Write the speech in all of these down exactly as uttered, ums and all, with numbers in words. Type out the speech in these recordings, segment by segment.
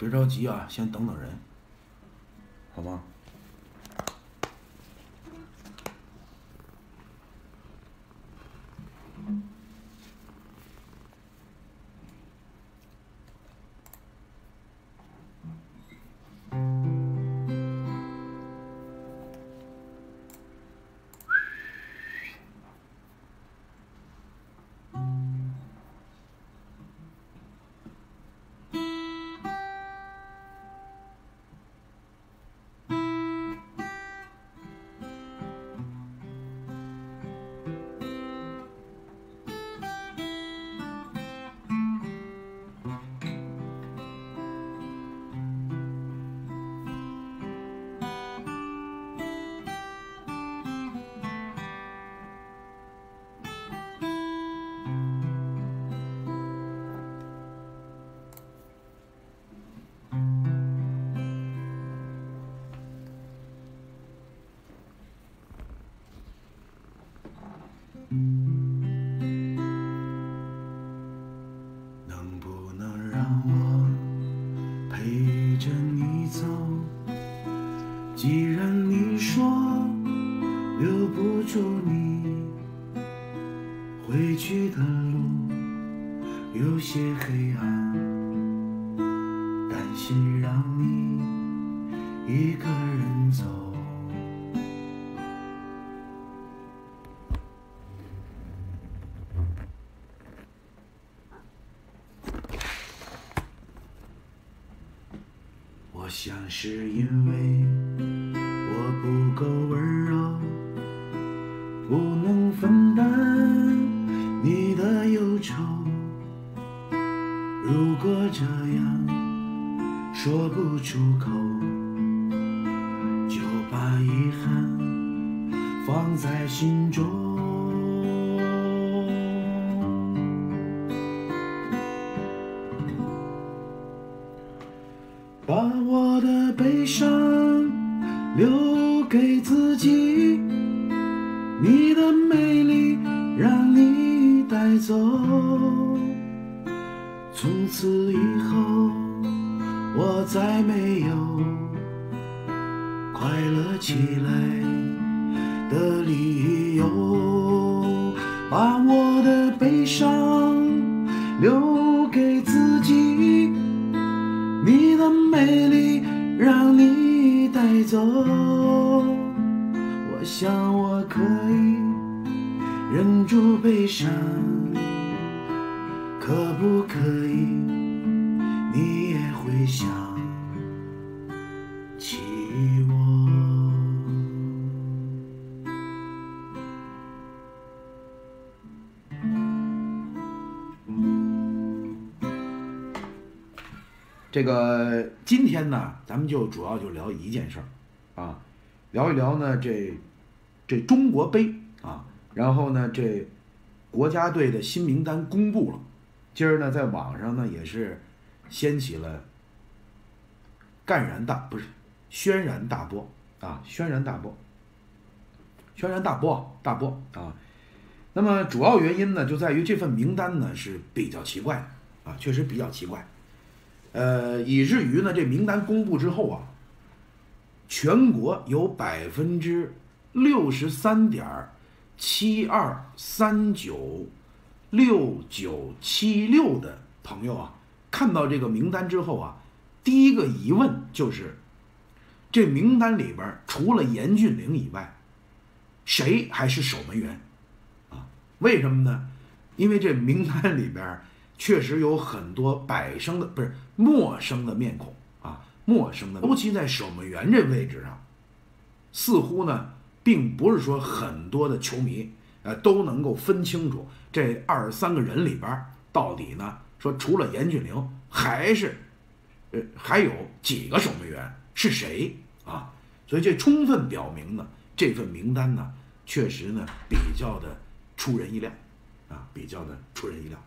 别着急啊，先等等人，好吗？能不能让我陪着你走？既然你说留不住你，回去的路有些黑暗，担心让你一个人走。我想是因为我不够温柔，不能分担你的忧愁。如果这样说不出口，就把遗憾放在心中。把我的悲伤留给自己，你的美丽让你带走。从此以后，我再没有快乐起来的理由。把我的悲伤留给自己，你的美丽让你带走。我想我可以忍住悲伤，可不可以你也会想起我？这个今天呢，咱们就主要就聊一件事儿，啊，聊一聊呢这这中国杯啊，然后呢这国家队的新名单公布了，今儿呢在网上呢也是掀起了干然大不是轩然大波啊，轩然大波，轩然大波大波啊。那么主要原因呢就在于这份名单呢是比较奇怪的啊，确实比较奇怪。呃，以至于呢，这名单公布之后啊，全国有百分之六十三点七二三九六九七六的朋友啊，看到这个名单之后啊，第一个疑问就是，这名单里边除了严俊凌以外，谁还是守门员啊？为什么呢？因为这名单里边确实有很多百生的不是陌生的面孔啊，陌生的，尤其在守门员这位置上，似乎呢，并不是说很多的球迷呃都能够分清楚这二十三个人里边到底呢，说除了严俊凌，还是呃还有几个守门员是谁啊？所以这充分表明呢，这份名单呢，确实呢比较的出人意料啊，比较的出人意料。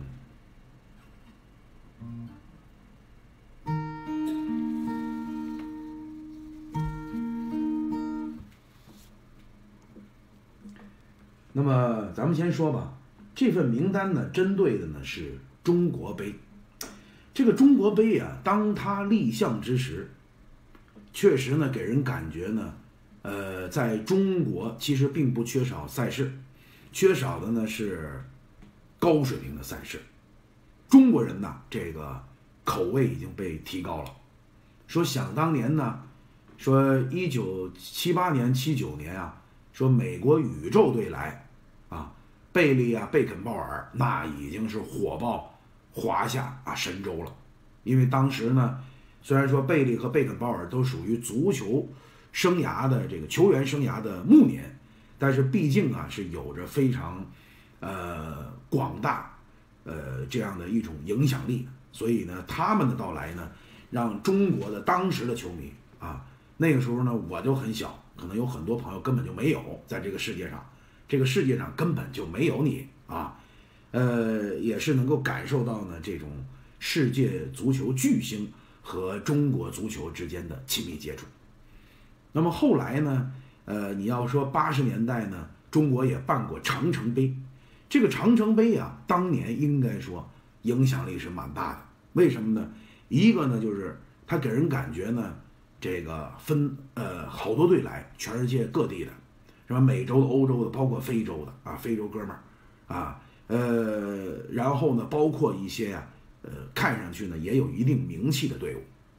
那么咱们先说吧，这份名单呢，针对的呢是中国杯。 这个中国杯啊，当它立项之时，确实呢给人感觉呢，呃，在中国其实并不缺少赛事，缺少的呢是高水平的赛事。中国人呢，这个口味已经被提高了。说想当年呢，说一九七八年、七九年啊，说美国宇宙队来啊，贝利啊、贝肯鲍尔那已经是火爆华夏啊、神州了。因为当时呢，虽然说贝利和贝肯鲍尔都属于足球生涯的这个球员生涯的暮年，但是毕竟啊是有着非常呃广大呃这样的一种影响力，所以呢，他们的到来呢，让中国的当时的球迷啊，那个时候呢我就很小，可能有很多朋友根本就没有在这个世界上，这个世界上根本就没有你啊，呃，也是能够感受到呢这种世界足球巨星和中国足球之间的亲密接触。那么后来呢，呃，你要说八十年代呢，中国也办过长城杯。这个长城杯啊，当年应该说影响力是蛮大的。为什么呢？一个呢，就是它给人感觉呢，这个分呃好多队来，全世界各地的，什么美洲的、欧洲的，包括非洲的啊，非洲哥们儿啊，呃，然后呢，包括一些呀、啊，呃，看上去呢也有一定名气的队伍。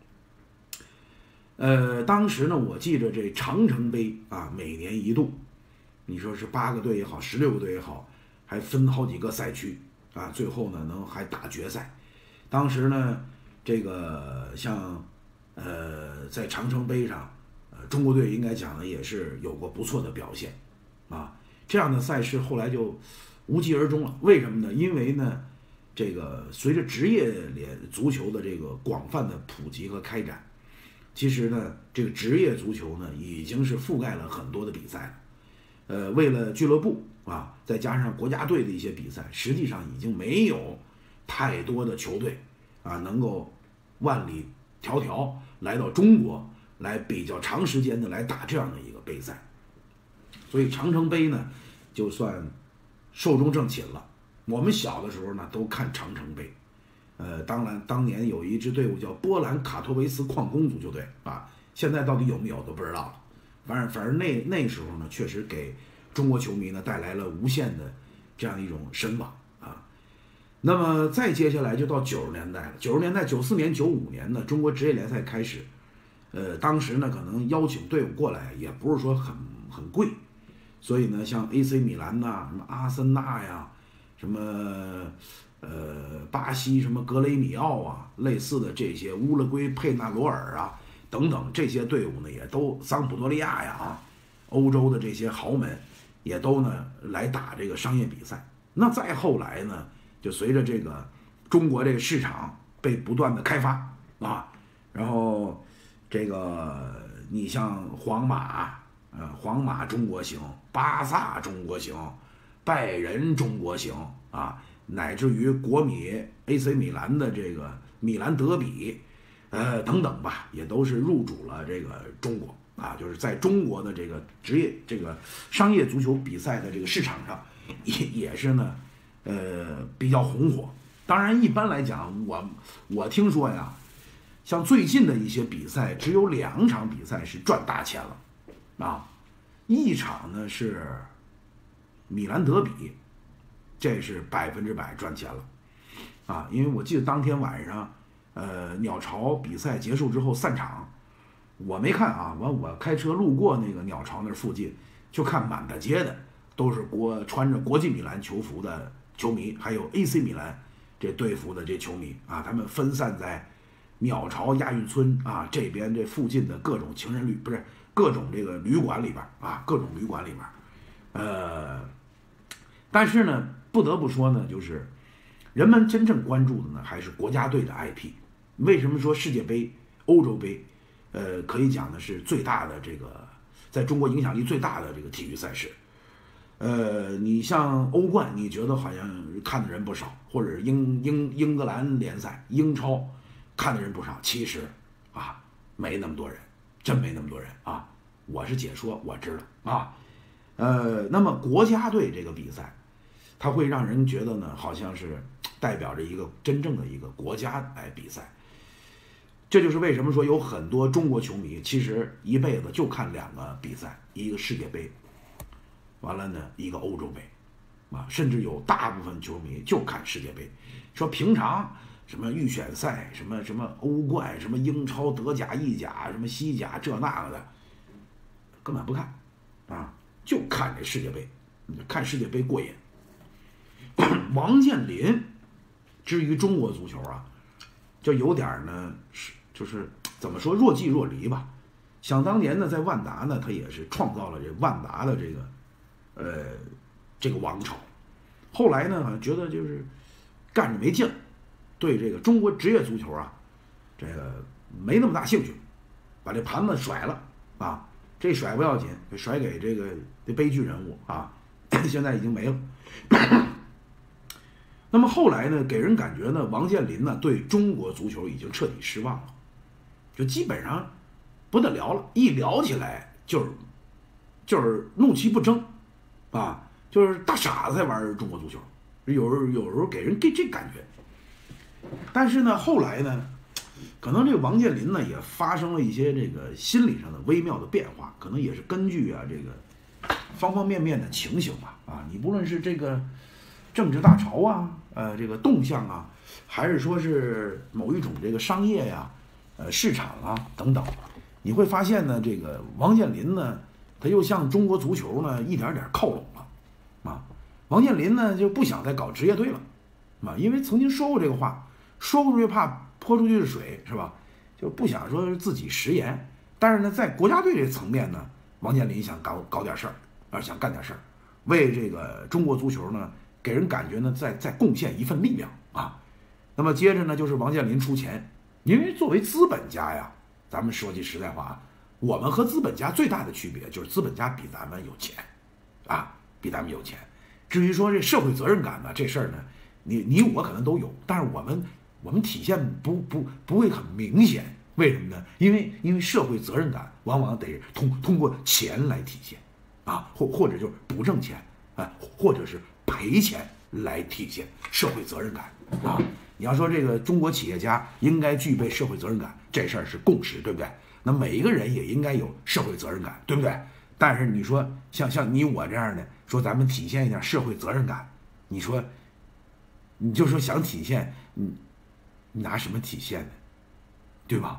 呃，当时呢，我记着这长城杯啊，每年一度，你说是八个队也好，十六个队也好，还分好几个赛区啊，最后呢能还打决赛。当时呢，这个像呃在长城杯上，呃中国队应该讲呢也是有过不错的表现啊。这样的赛事后来就无疾而终了。为什么呢？因为呢，这个随着职业联足球的这个广泛的普及和开展。其实呢，这个职业足球呢，已经是覆盖了很多的比赛了。呃，为了俱乐部啊，再加上国家队的一些比赛，实际上已经没有太多的球队啊，能够万里迢迢来到中国来比较长时间的来打这样的一个杯赛。所以长城杯呢，就算寿终正寝了。我们小的时候呢，都看长城杯。呃，当然，当年有一支队伍叫波兰卡托维斯矿工足球队啊，现在到底有没有都不知道了。反正反正那那时候呢，确实给中国球迷呢带来了无限的这样一种神往啊。那么再接下来就到九十年代了，九十年代九四年、九五年呢，中国职业联赛开始，呃，当时呢可能邀请队伍过来也不是说很很贵，所以呢，像 A C 米兰呐、什么阿森纳呀、什么。呃，巴西什么格雷米奥啊，类似的这些乌拉圭佩纳罗尔啊等等这些队伍呢，也都桑普多利亚呀啊，欧洲的这些豪门也都呢来打这个商业比赛。那再后来呢，就随着这个中国这个市场被不断的开发啊，然后这个你像皇马，呃，皇马中国行，巴萨中国行，拜仁中国行啊。乃至于国米 A C 米兰的这个米兰德比，呃等等吧，也都是入主了这个中国啊，就是在中国的这个职业这个商业足球比赛的这个市场上，也也是呢，呃比较红火。当然，一般来讲，我我听说呀，像最近的一些比赛，只有两场比赛是赚大钱了，啊，一场呢是米兰德比。这是百分之百赚钱了，啊！因为我记得当天晚上，呃，鸟巢比赛结束之后散场，我没看啊，完我开车路过那个鸟巢那附近，就看满大街的都是国穿着国际米兰球服的球迷，还有 A C 米兰这队服的这球迷啊，他们分散在鸟巢亚运村啊这边这附近的各种情人旅不是各种这个旅馆里边啊，各种旅馆里边，呃，但是呢。不得不说呢，就是人们真正关注的呢，还是国家队的 I P。为什么说世界杯、欧洲杯，呃，可以讲的是最大的这个在中国影响力最大的这个体育赛事？呃，你像欧冠，你觉得好像看的人不少，或者英英英格兰联赛、英超看的人不少，其实啊，没那么多人，真没那么多人啊。我是解说，我知道啊。呃，那么国家队这个比赛。它会让人觉得呢，好像是代表着一个真正的一个国家来比赛。这就是为什么说有很多中国球迷其实一辈子就看两个比赛，一个世界杯，完了呢一个欧洲杯，啊，甚至有大部分球迷就看世界杯，说平常什么预选赛、什么什么欧冠、什么英超、德甲、意甲、什么西甲这那个的，根本不看，啊，就看这世界杯，看世界杯过瘾。王健林，至于中国足球啊，就有点呢是就是怎么说若即若离吧。想当年呢，在万达呢，他也是创造了这万达的这个呃这个王朝。后来呢，好像觉得就是干着没劲，对这个中国职业足球啊，这个没那么大兴趣，把这盘子甩了啊。这甩不要紧，甩给这个这悲剧人物啊，现在已经没了。那么后来呢，给人感觉呢，王健林呢对中国足球已经彻底失望了，就基本上不得了了，一聊起来就是就是怒其不争啊，就是大傻子才玩中国足球，有时候有时候给人给这感觉。但是呢，后来呢，可能这个王健林呢也发生了一些这个心理上的微妙的变化，可能也是根据啊这个方方面面的情形吧啊，你不论是这个政治大潮啊，呃这个动向啊，还是说是某一种这个商业呀、呃市场啊等等，你会发现呢，这个王健林呢，他又向中国足球呢一点点靠拢了啊。王健林呢就不想再搞职业队了啊，因为曾经说过这个话，说不出去怕泼出去的水是吧？就不想说自己食言。但是呢，在国家队这层面呢，王健林想搞搞点事儿，啊，想干点事儿，为这个中国足球呢，给人感觉呢，在在贡献一份力量啊。那么接着呢，就是王健林出钱，因为作为资本家呀，咱们说句实在话，我们和资本家最大的区别就是资本家比咱们有钱，啊，比咱们有钱。至于说这社会责任感呢，这事儿呢，你你我可能都有，但是我们我们体现不不不会很明显。为什么呢？因为因为社会责任感往往得通通过钱来体现，啊，或或者就是不挣钱啊，或者是赔钱来体现社会责任感啊。你要说这个中国企业家应该具备社会责任感，这事儿是共识，对不对？那每一个人也应该有社会责任感，对不对？但是你说像像你我这样的，说咱们体现一点社会责任感，你说你就说想体现，你你拿什么体现呢？对吧？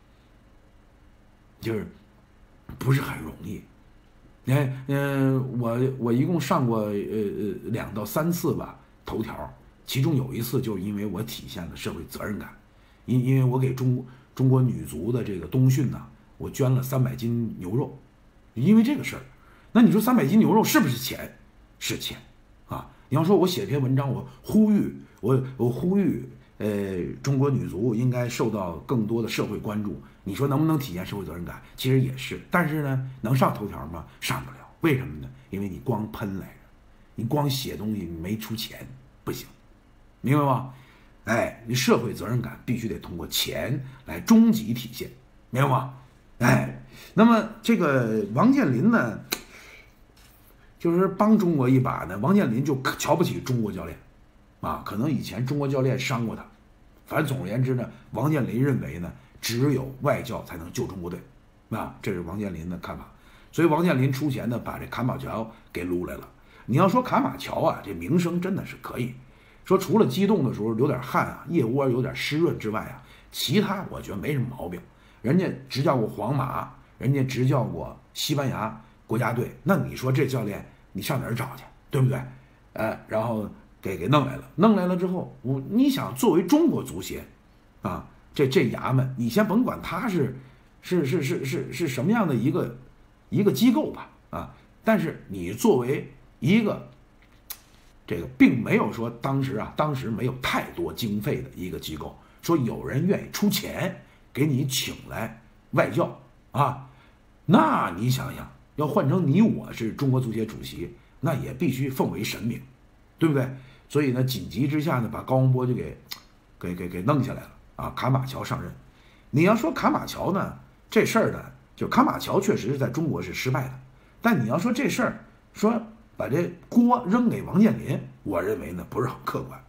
就是不是很容易。你看，嗯、呃，我我一共上过呃呃两到三次吧头条，其中有一次就是因为我体现了社会责任感，因因为我给中中国女足的这个冬训呢，我捐了三百斤牛肉，因为这个事儿。那你说三百斤牛肉是不是钱？是钱啊！你要说我写篇文章，我呼吁我我呼吁。呃，中国女足应该受到更多的社会关注。你说能不能体现社会责任感？其实也是，但是呢，能上头条吗？上不了。为什么呢？因为你光喷来着，你光写东西，你没出钱，不行，明白吗？哎，你社会责任感必须得通过钱来终极体现，明白吗？哎，那么这个王健林呢，就是帮中国一把呢。王健林就瞧不起中国教练。啊，可能以前中国教练伤过他，反正总而言之呢，王健林认为呢，只有外教才能救中国队，啊，这是王健林的看法。所以王健林出钱呢，把这坎马乔给撸来了。你要说坎马乔啊，这名声真的是可以，说除了激动的时候流点汗啊，腋窝有点湿润之外啊，其他我觉得没什么毛病。人家执教过皇马，人家执教过西班牙国家队，那你说这教练你上哪儿找去，对不对？呃，然后。给给弄来了，弄来了之后，我你想作为中国足协，啊，这这衙门，你先甭管他是是是是是是什么样的一个一个机构吧，啊，但是你作为一个这个并没有说当时啊，当时没有太多经费的一个机构，说有人愿意出钱给你请来外教啊，那你想想，要换成你我是中国足协主席，那也必须奉为神明，对不对？所以呢，紧急之下呢，把高洪波就给，给给给弄下来了啊！坎马乔上任。你要说坎马乔呢，这事儿呢，就坎马乔确实是在中国是失败的。但你要说这事儿，说把这锅扔给王健林，我认为呢不是很客观。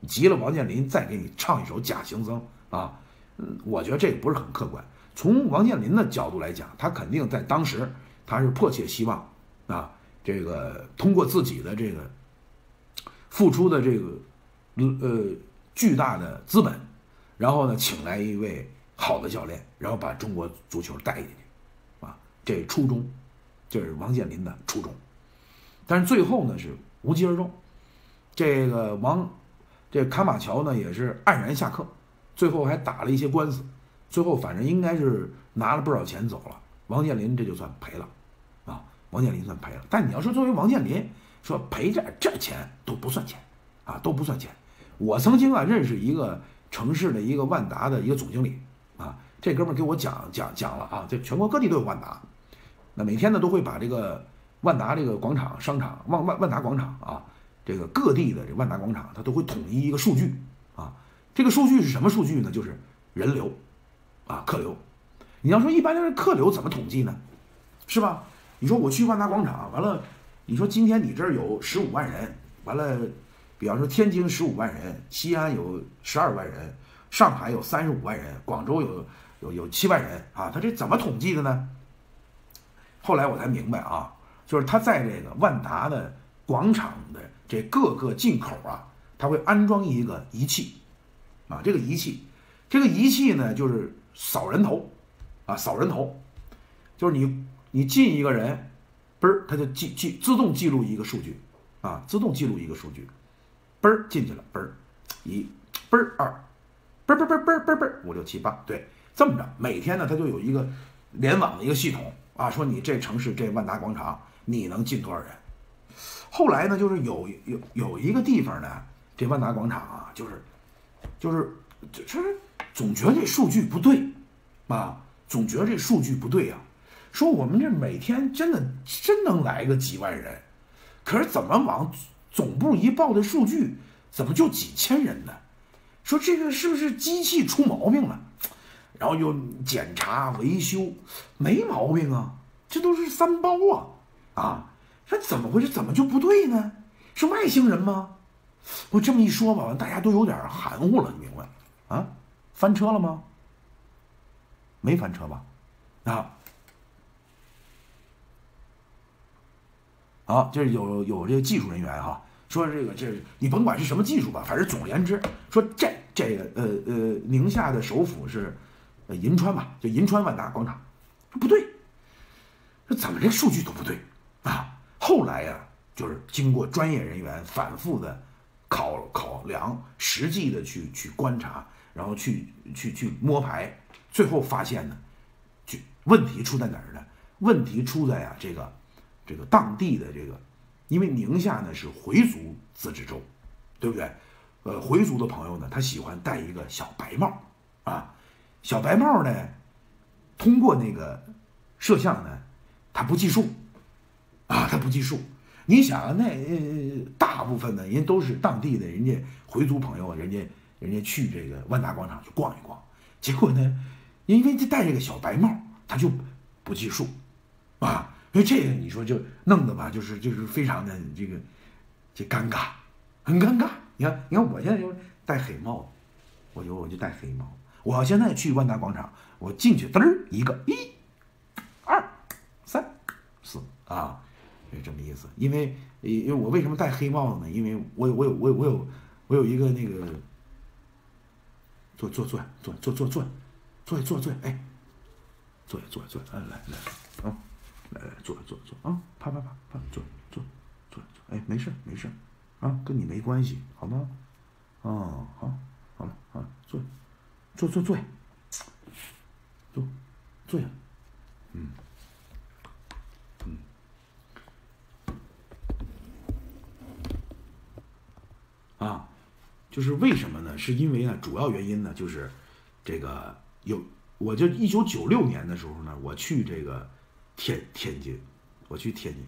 急了王健林再给你唱一首《假行僧》啊，嗯，我觉得这个不是很客观。从王健林的角度来讲，他肯定在当时他是迫切希望啊，这个通过自己的这个付出的这个呃巨大的资本，然后呢请来一位好的教练，然后把中国足球带进去，啊，这初衷，这是王健林的初衷。但是最后呢是无疾而终，这个王这坎马乔呢也是黯然下课，最后还打了一些官司，最后反正应该是拿了不少钱走了，王健林这就算赔了，啊，王健林算赔了。但你要说作为王健林说赔这这钱都不算钱，啊，都不算钱。我曾经啊认识一个城市的一个万达的一个总经理，啊，这哥们儿给我讲讲讲了啊，这全国各地都有万达，那每天呢都会把这个万达这个广场商场万万万达广场啊，这个各地的这万达广场，它都会统一一个数据啊。这个数据是什么数据呢？就是人流啊，客流。你要说一般的客流怎么统计呢？是吧？你说我去万达广场，完了，你说今天你这儿有十五万人，完了，比方说天津十五万人，西安有十二万人，上海有三十五万人，广州有有有七万人啊，他这怎么统计的呢？后来我才明白啊，就是他在这个万达的广场的这各个进口啊，他会安装一个仪器，啊，这个仪器，这个仪器呢就是扫人头，啊，扫人头，就是你你进一个人，嘣儿，他就记记自动记录一个数据，啊，自动记录一个数据，嘣儿进去了，嘣儿一，嘣儿二，嘣儿嘣儿嘣儿嘣儿嘣儿五六七八，对，这么着，每天呢他就有一个联网的一个系统啊，说你这城市这万达广场你能进多少人？后来呢，就是有有有一个地方呢，这万达广场啊，就是就是就是总觉得这数据不对啊，总觉得这数据不对啊，说我们这每天真的真能来个几万人，可是怎么往总部一报的数据怎么就几千人呢？说这个是不是机器出毛病了？然后又检查维修，没毛病啊，这都是三包啊啊！这怎么回事？怎么就不对呢？是外星人吗？我这么一说吧，大家都有点含糊了，你明白？啊，翻车了吗？没翻车吧？啊，好，这有有这个技术人员哈，说这个这你甭管是什么技术吧，反正总而言之，说这这个呃呃宁夏的首府是呃银川吧，就银川万达广场，说不对，说怎么这数据都不对啊？后来呀、啊，就是经过专业人员反复的考考量，实际的去去观察，然后去去去摸排，最后发现呢，就问题出在哪儿呢？问题出在啊这个这个当地的这个，因为宁夏呢是回族自治州，对不对？呃，回族的朋友呢，他喜欢戴一个小白帽啊，小白帽呢，通过那个摄像呢，他不计数。啊，他不计数。你想啊，那、呃、大部分的人都是当地的人家回族朋友，人家人家去这个万达广场去逛一逛，结果呢，因为他戴这个小白帽，他就不计数，啊，所以这个你说就弄得吧，就是就是非常的这个这尴尬，很尴尬。你看，你看我现在就戴黑帽，我就我就戴黑帽。我要现在去万达广场，我进去嘚儿一个，一、二、三、四啊。是这么意思，因为因为我为什么戴黑帽子呢？因为我有我有我有我有我有一个那个坐坐坐坐坐坐坐坐坐坐哎，坐坐坐哎来来啊来来坐坐坐啊啪啪啪啪坐坐坐坐哎没事没事啊跟你没关系好吗？哦好好了啊坐坐坐坐坐坐下嗯。啊，就是为什么呢？是因为呢，主要原因呢，就是这个有，我就一九九六年的时候呢，我去这个天天津，我去天津，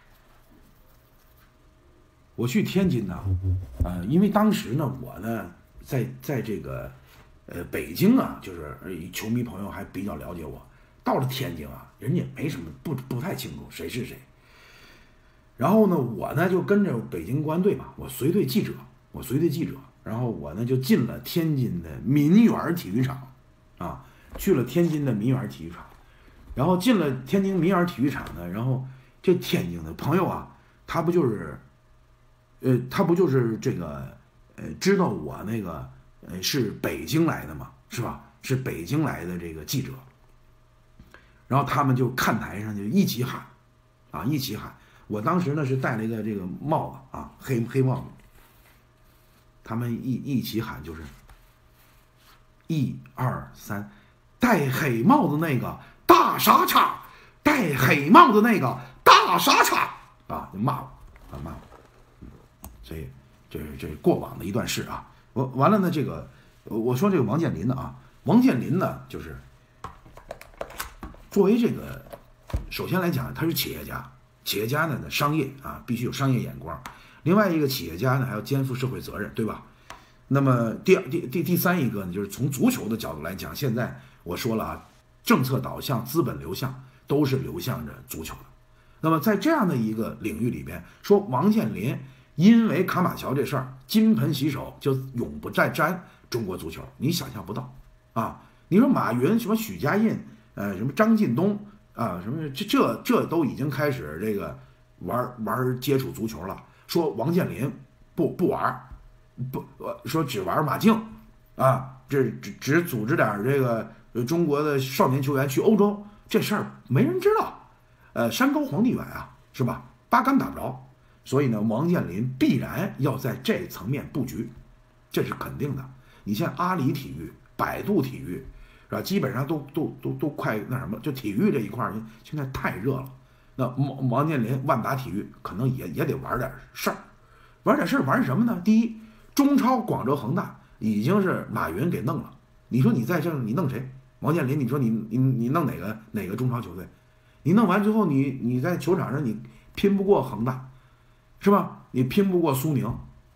我去天津呢，呃，因为当时呢，我呢在在这个呃北京啊，就是球迷朋友还比较了解我，到了天津啊，人家没什么不不太清楚谁是谁。然后呢，我呢就跟着北京国安队嘛，我随队记者。我随队记者然后我呢就进了天津的民园体育场，啊，去了天津的民园体育场，然后进了天津民园体育场呢，然后这天津的朋友啊，他不就是，呃，他不就是这个，呃，知道我那个，呃，是北京来的嘛，是吧？是北京来的这个记者，然后他们就看台上就一起喊，啊，一起喊。我当时呢是戴了一个这个帽子啊，黑黑帽子。他们一一起喊就是一二三，戴黑帽子那个大傻叉，戴黑帽子那个大傻叉啊，就骂我啊骂我，所以这是这是过往的一段事啊。我完了呢，这个我说这个王健林呢啊，王健林呢就是作为这个，首先来讲他是企业家，企业家呢呢商业啊必须有商业眼光。另外一个企业家呢，还要肩负社会责任，对吧？那么第二、第第第三一个呢，就是从足球的角度来讲，现在我说了啊，政策导向、资本流向都是流向着足球的。那么在这样的一个领域里边，说王健林因为卡马乔这事儿金盆洗手，就永不再沾中国足球，你想象不到啊！你说马云、什么许家印、呃，什么张近东啊，什么这这这都已经开始这个玩玩接触足球了。说王健林不不玩，不说只玩马竞，啊，这只只组织点这个中国的少年球员去欧洲，这事儿没人知道，呃，山高皇帝远啊，是吧？八竿打不着，所以呢，王健林必然要在这层面布局，这是肯定的。你像阿里体育、百度体育，是吧？基本上都都都都快那什么，就体育这一块现在太热了。那王王健林万达体育可能也也得玩点事儿，玩点事儿玩什么呢？第一，中超广州恒大已经是马云给弄了，你说你在这你弄谁？王健林，你说你你你弄哪个哪个中超球队？你弄完之后，你你在球场上你拼不过恒大，是吧？你拼不过苏宁，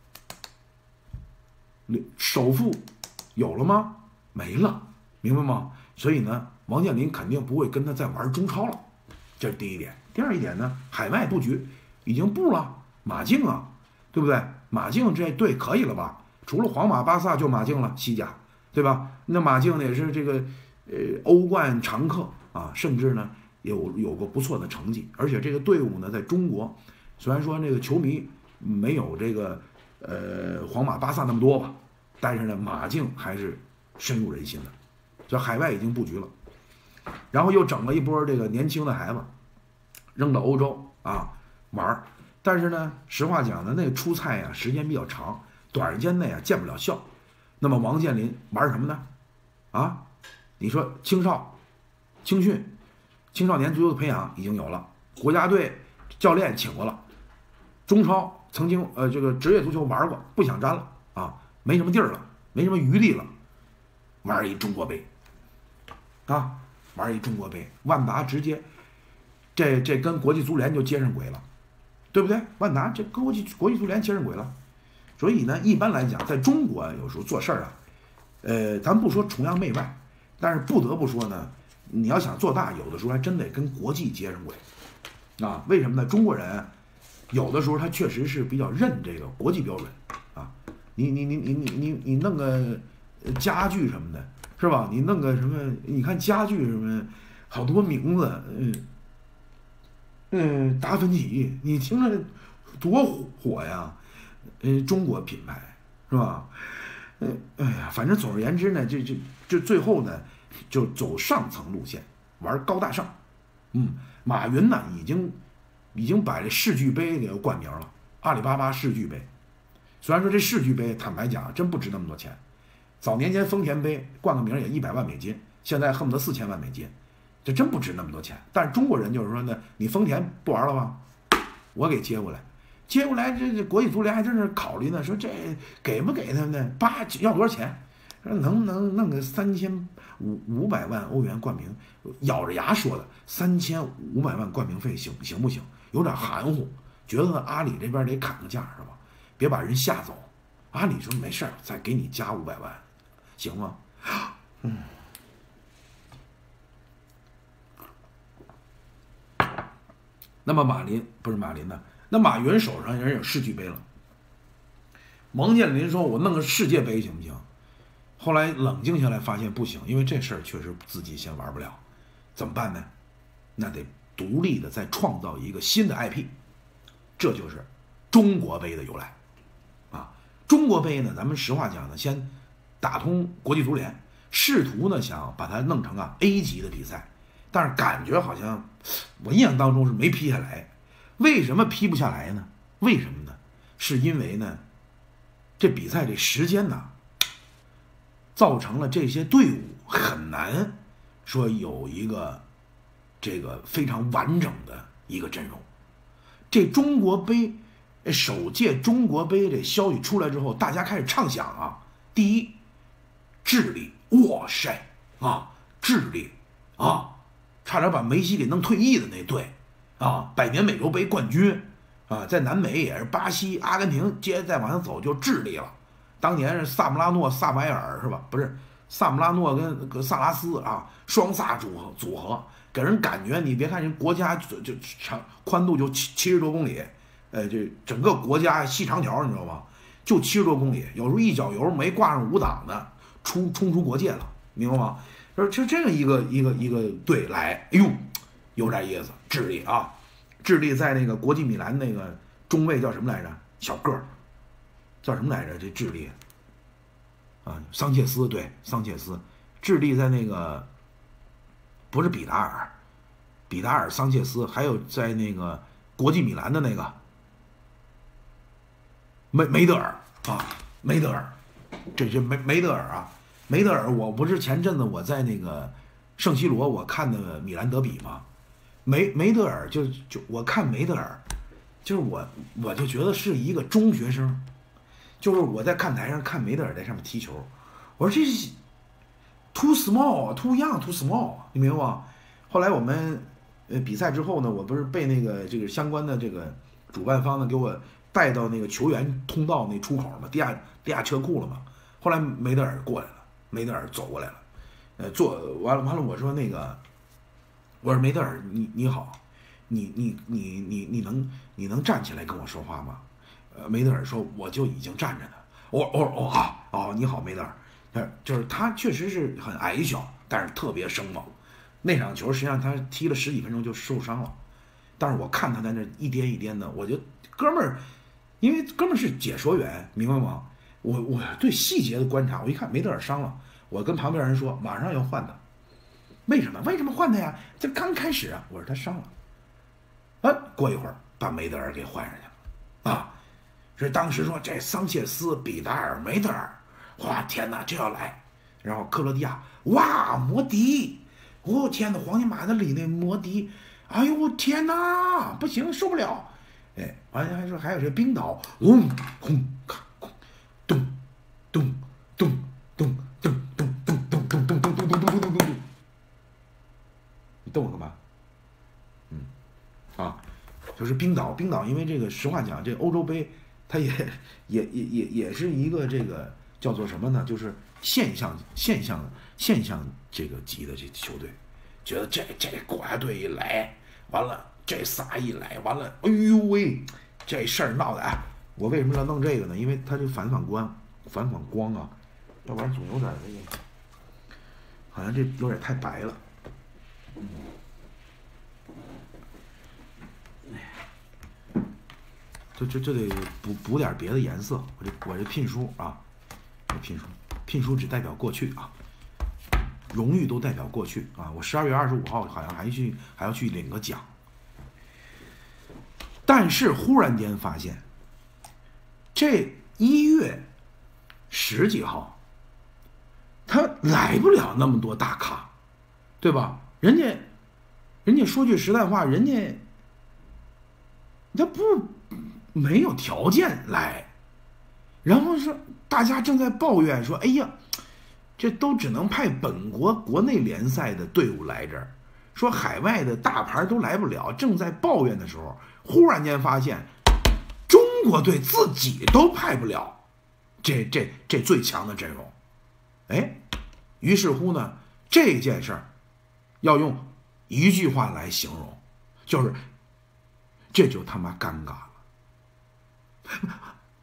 首付有了吗？没了，明白吗？所以呢，王健林肯定不会跟他再玩中超了，这是第一点。第二一点呢，海外布局已经布了，马竞啊，对不对？马竞这队可以了吧？除了皇马、巴萨就马竞了，西甲，对吧？那马竞呢也是这个呃欧冠常客啊，甚至呢有有过不错的成绩。而且这个队伍呢，在中国虽然说那个球迷没有这个呃皇马、巴萨那么多吧，但是呢马竞还是深入人心的，这海外已经布局了，然后又整了一波这个年轻的孩子。扔到欧洲啊玩儿，但是呢，实话讲呢，那个出菜啊时间比较长，短时间内啊见不了效。那么王健林玩什么呢？啊，你说青少、青训、青少年足球的培养已经有了，国家队教练请过了，中超曾经呃这个职业足球玩过，不想沾了啊，没什么地儿了，没什么余力了，玩一中国杯啊，玩一中国杯，万达直接。这这跟国际足联就接上轨了，对不对？万达这跟国际国际足联接上轨了，所以呢，一般来讲，在中国有时候做事儿啊，呃，咱不说崇洋媚外，但是不得不说呢，你要想做大，有的时候还真得跟国际接上轨，啊，为什么呢？中国人有的时候他确实是比较认这个国际标准啊，你你你你你你你弄个家具什么的，是吧？你弄个什么？你看家具什么，好多名字，嗯。嗯，达芬奇，你听着多火呀！嗯，中国品牌是吧？嗯，哎呀，反正总而言之呢，这这这最后呢，就走上层路线，玩高大上。嗯，马云呢已经已经把这世俱杯给冠名了，阿里巴巴世俱杯。虽然说这世俱杯坦白讲真不值那么多钱，早年间丰田杯冠个名也一百万美金，现在恨不得四千万美金。这真不值那么多钱，但是中国人就是说呢，你丰田不玩了吧，我给接过来，接过来这这国际足联还真是考虑呢，说这给不给他们呢？八要多少钱？说能不能弄个三千五五百万欧元冠名？咬着牙说的，三千五百万冠名费行行不行？有点含糊，觉得阿里这边得砍个价是吧？别把人吓走。阿里说没事儿，再给你加五百万，行吗？嗯。那么马林不是马林呢？那马云手上人有世俱杯了， 王健林说：“我弄个世界杯行不行？”后来冷静下来，发现不行，因为这事儿确实自己先玩不了，怎么办呢？那得独立的再创造一个新的 I P， 这就是中国杯的由来啊。中国杯呢，咱们实话讲呢，先打通国际足联，试图呢想把它弄成啊 A 级的比赛，但是感觉好像我印象当中是没批下来。为什么批不下来呢？为什么呢？是因为呢，这比赛这时间呢，造成了这些队伍很难说有一个这个非常完整的一个阵容。这中国杯首届中国杯这消息出来之后，大家开始畅想啊，第一，智利，哇塞啊，智利啊，差点把梅西给弄退役的那队啊，百年美洲杯冠军啊，在南美也是巴西、阿根廷，接着再往上走就智利了。当年是萨姆拉诺、萨迈尔是吧？不是萨姆拉诺跟跟萨拉斯啊，双萨组合组合，给人感觉你别看人国家就就长宽度就七七十多公里，呃，这整个国家细长条你知道吗？就七十多公里，有时候一脚油没挂上五档的，出冲出国界了，明白吗？说就这样一个一个一个队来，哎呦，有点意思。智利啊，智利在那个国际米兰那个中卫叫什么来着？小个儿。叫什么来着？这智利啊，桑切斯，对，桑切斯。智利在那个不是比达尔，比达尔、桑切斯，还有在那个国际米兰的那个梅梅德尔啊，梅德尔，这是梅梅德尔啊，梅德尔。我不是前阵子我在那个圣西罗我看的米兰德比吗？梅梅德尔就就我看梅德尔，就是我我就觉得是一个中学生。就是我在看台上看梅德尔在上面踢球，我说这是 too small too young too small， 你明白吗？后来我们呃比赛之后呢，我不是被那个这个相关的这个主办方呢给我带到那个球员通道那出口嘛，地下地下车库了嘛。后来梅德尔过来了，梅德尔走过来了，呃，坐完了完了，我说那个，我说梅德尔你你好，你你你你你能你能站起来跟我说话吗？呃，梅德尔说我就已经站着呢。我我哦啊哦，你好，梅德尔，就是他确实是很矮小，但是特别生猛。那场球实际上他踢了十几分钟就受伤了，但是我看他在那一颠一颠的，我就哥们儿，因为哥们儿是解说员，明白吗？我我对细节的观察，我一看梅德尔伤了，我跟旁边人说马上要换他。为什么？为什么换他呀？这刚开始啊，我说他伤了，啊，过一会儿把梅德尔给换上去了，啊。是当时说这桑切斯、比达尔、梅德尔，哇天哪，这要来！然后克罗地亚，哇摩迪，哦天哪，皇家马德里那摩迪，哎呦我天哪，不行受不了！哎，完了还说还有这冰岛，嗡轰咔空，咚咚咚咚咚咚咚咚咚咚咚咚咚咚咚咚咚，你动我干嘛？嗯，啊，就是冰岛，冰岛因为这个实话讲，这欧洲杯。它也也也也也是一个这个叫做什么呢？就是现象现象现象这个级的这球队，觉得这这国家队一来，完了这仨一来，完了，哎呦喂，这事儿闹的啊！我为什么要弄这个呢？因为它这反反光反反光啊，要不然总有点那个，好像这有点太白了。嗯这这这得补补点别的颜色，我这我这聘书啊，这聘书聘书只代表过去啊，荣誉都代表过去啊。我十二月二十五号好像还去还要去领个奖，但是忽然间发现，这一月十几号，他来不了那么多大咖，对吧？人家，人家说句实在话，人家他不。没有条件来，然后说大家正在抱怨说，哎呀，这都只能派本国国内联赛的队伍来这儿，说海外的大牌都来不了，正在抱怨的时候，忽然间发现中国队自己都派不了这这这最强的阵容，哎，于是乎呢，这件事儿要用一句话来形容，就是这就他妈尴尬了。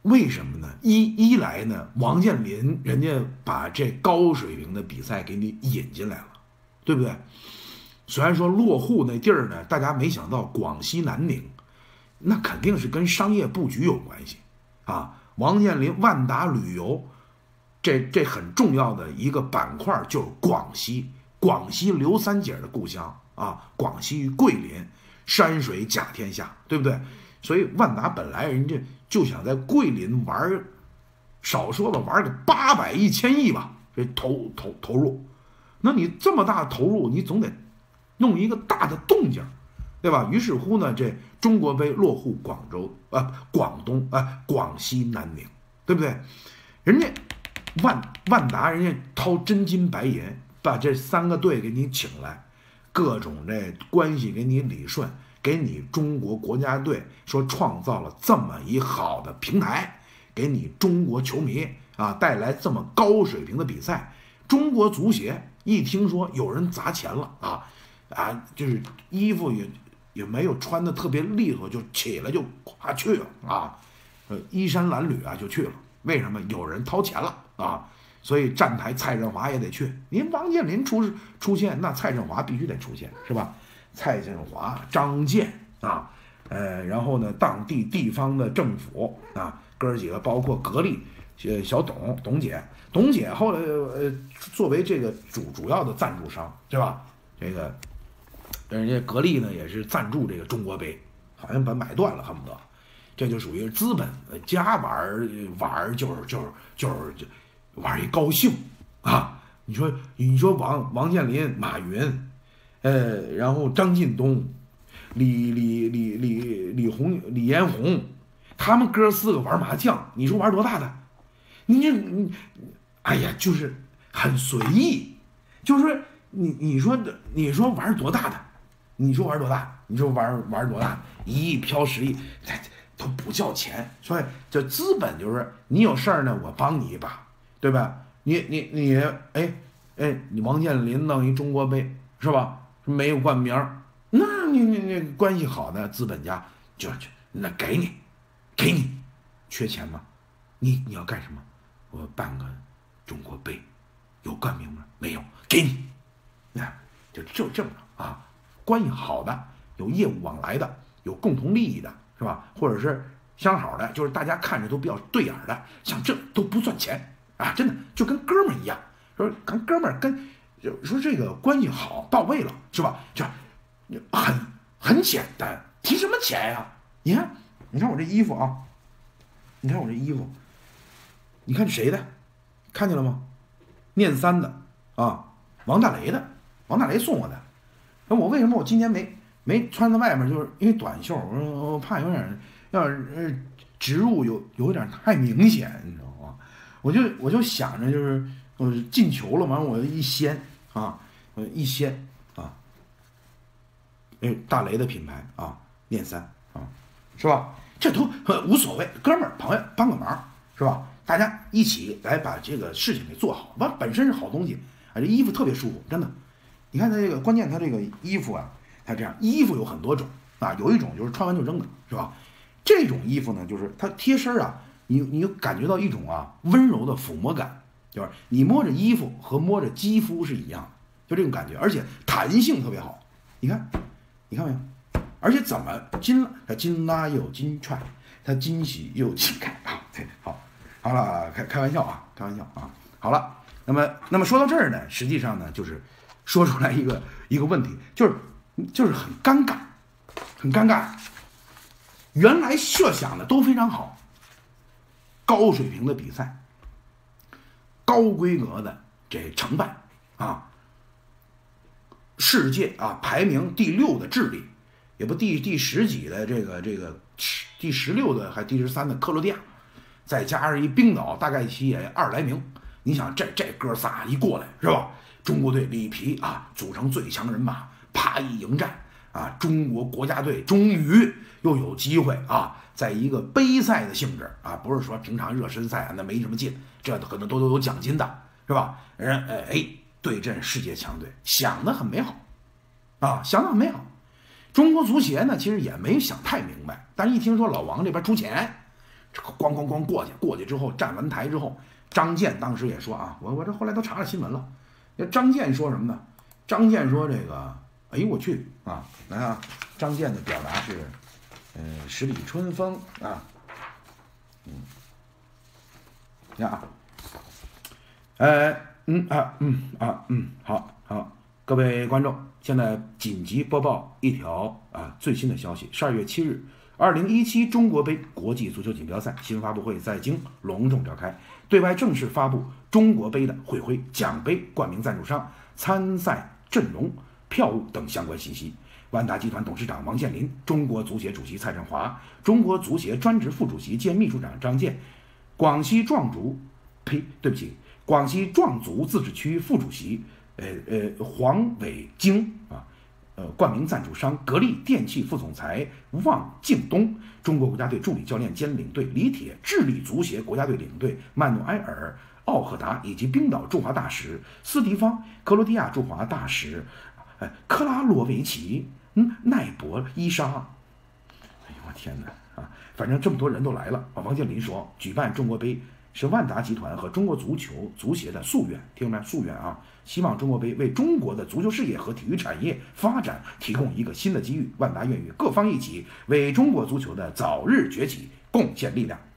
为什么呢？一一来呢，王健林人家把这高水平的比赛给你引进来了，对不对？虽然说落户那地儿呢，大家没想到广西南宁，那肯定是跟商业布局有关系啊。王健林万达旅游，这这很重要的一个板块就是广西，广西刘三姐的故乡啊，广西桂林，山水甲天下，对不对？所以万达本来人家就想在桂林玩，少说了玩个八百一千亿吧，这投投投入，那你这么大投入，你总得弄一个大的动静，对吧？于是乎呢，这中国杯落户广州啊、呃，广东啊、呃，广西南宁，对不对？人家万万达人家掏真金白银把这三个队给你请来，各种这关系给你理顺，给你中国国家队说创造了这么一好的平台，给你中国球迷啊带来这么高水平的比赛。中国足协一听说有人砸钱了啊啊，就是衣服也也没有穿的特别利索，就起来就咵去了啊，呃，衣衫褴褛啊就去了。为什么？有人掏钱了啊，所以站台蔡振华也得去。您王健林出出现，那蔡振华必须得出现，是吧？蔡振华、张健啊，呃，然后呢，当地地方的政府啊，哥儿几个，包括格力，呃，小董、董姐、董姐后来呃，作为这个主主要的赞助商，是吧？这个人家格力呢也是赞助这个中国杯，好像把买断了，恨不得。这就属于资本家玩玩，就是就是就是玩一高兴啊！你说你说王王健林、马云，呃，然后张近东、李李李李李红、李彦宏，他们哥四个玩麻将，你说玩多大的？你这你，哎呀，就是很随意，就是说你你说你说玩多大的？你说玩多大？你说玩玩多大？一亿飘十亿。都不叫钱，所以这资本就是你有事儿呢，我帮你一把，对吧？你你你，哎哎，你王健林弄一中国杯是吧？没有冠名，那你你你关系好的资本家就就那给你，给你，缺钱吗？你你要干什么？我办个中国杯，有冠名吗？没有，给你，那就就这么着啊，关系好的，有业务往来的，有共同利益的。是吧？或者是相好的，就是大家看着都比较对眼的，像这都不赚钱啊！真的就跟哥们儿一样，说跟哥们儿跟说这个关系好到位了，是吧？就很很简单，提什么钱呀？你看，你看我这衣服啊，你看我这衣服，你看谁的？看见了吗？念三的啊，王大雷的，王大雷送我的。那我为什么我今年没？没穿在外面，就是因为短袖，我说我怕有点要是植入有有点太明显，你知道吗？我就我就想着就是我进球了，完我一掀啊，一掀啊，哎，大雷的品牌啊，念三啊，是吧？这都无所谓，哥们儿朋友帮个忙，是吧？大家一起来把这个事情给做好，完本身是好东西，啊，这衣服特别舒服，真的。你看它这个，关键它这个衣服啊。它这样衣服有很多种啊，有一种就是穿完就扔的，是吧？这种衣服呢，就是它贴身啊，你你感觉到一种啊温柔的抚摸感，就是你摸着衣服和摸着肌肤是一样的，就这种感觉，而且弹性特别好。你看，你看没有？而且怎么金它金拉又金踹，它金喜又金开啊！对，好，好了，开开玩笑啊，开玩笑啊。好了，那么那么说到这儿呢，实际上呢，就是说出来一个一个问题，就是。就是很尴尬，很尴尬。原来设想的都非常好，高水平的比赛，高规格的这承办啊，世界啊排名第六的智利，也不第第十几的这个这个第十六的还第十三的克罗地亚，再加上一冰岛，大概其也二十来名。你想这这哥仨一过来是吧？中国队里皮啊组成最强人马。啪一迎战啊！中国国家队终于又有机会啊，在一个杯赛的性质啊，不是说平常热身赛啊，那没什么劲，这可能都有奖金的，是吧？人哎，对阵世界强队，想得很美好啊，想得很美好。中国足协呢，其实也没想太明白，但是一听说老王这边出钱， 咣咣咣过去，过去之后站完台之后，张健当时也说啊，我我这后来都查了新闻了，那张健说什么呢？张健说这个，哎呦我去啊，来啊，张健的表达是，呃，十里春风啊，嗯，你看啊，呃，嗯啊，嗯啊，嗯，好好，各位观众，现在紧急播报一条啊最新的消息，十二月七日。二零一七中国杯国际足球锦标赛新闻发布会在京隆重召开，对外正式发布中国杯的会徽、奖杯、冠名赞助商、参赛阵容、票务等相关信息。万达集团董事长王健林、中国足协主席蔡振华、中国足协专职副主席兼秘书长张健、广西壮族，呸，对不起，广西壮族自治区副主席呃呃黄伟京啊。呃，冠名赞助商格力电器副总裁汪敬东，中国国家队助理教练兼领队李铁，智利足协国家队领队曼努埃尔·奥赫达以及冰岛驻华大使斯蒂方，克罗地亚驻华大使呃克拉罗维奇，嗯，奈博伊莎。哎呦我天哪啊！反正这么多人都来了啊！王健林说，举办中国杯是万达集团和中国足球足协的夙愿，听明白？夙愿啊！希望中国杯为中国的足球事业和体育产业发展提供一个新的机遇。万达愿与各方一起为中国足球的早日崛起贡献力量。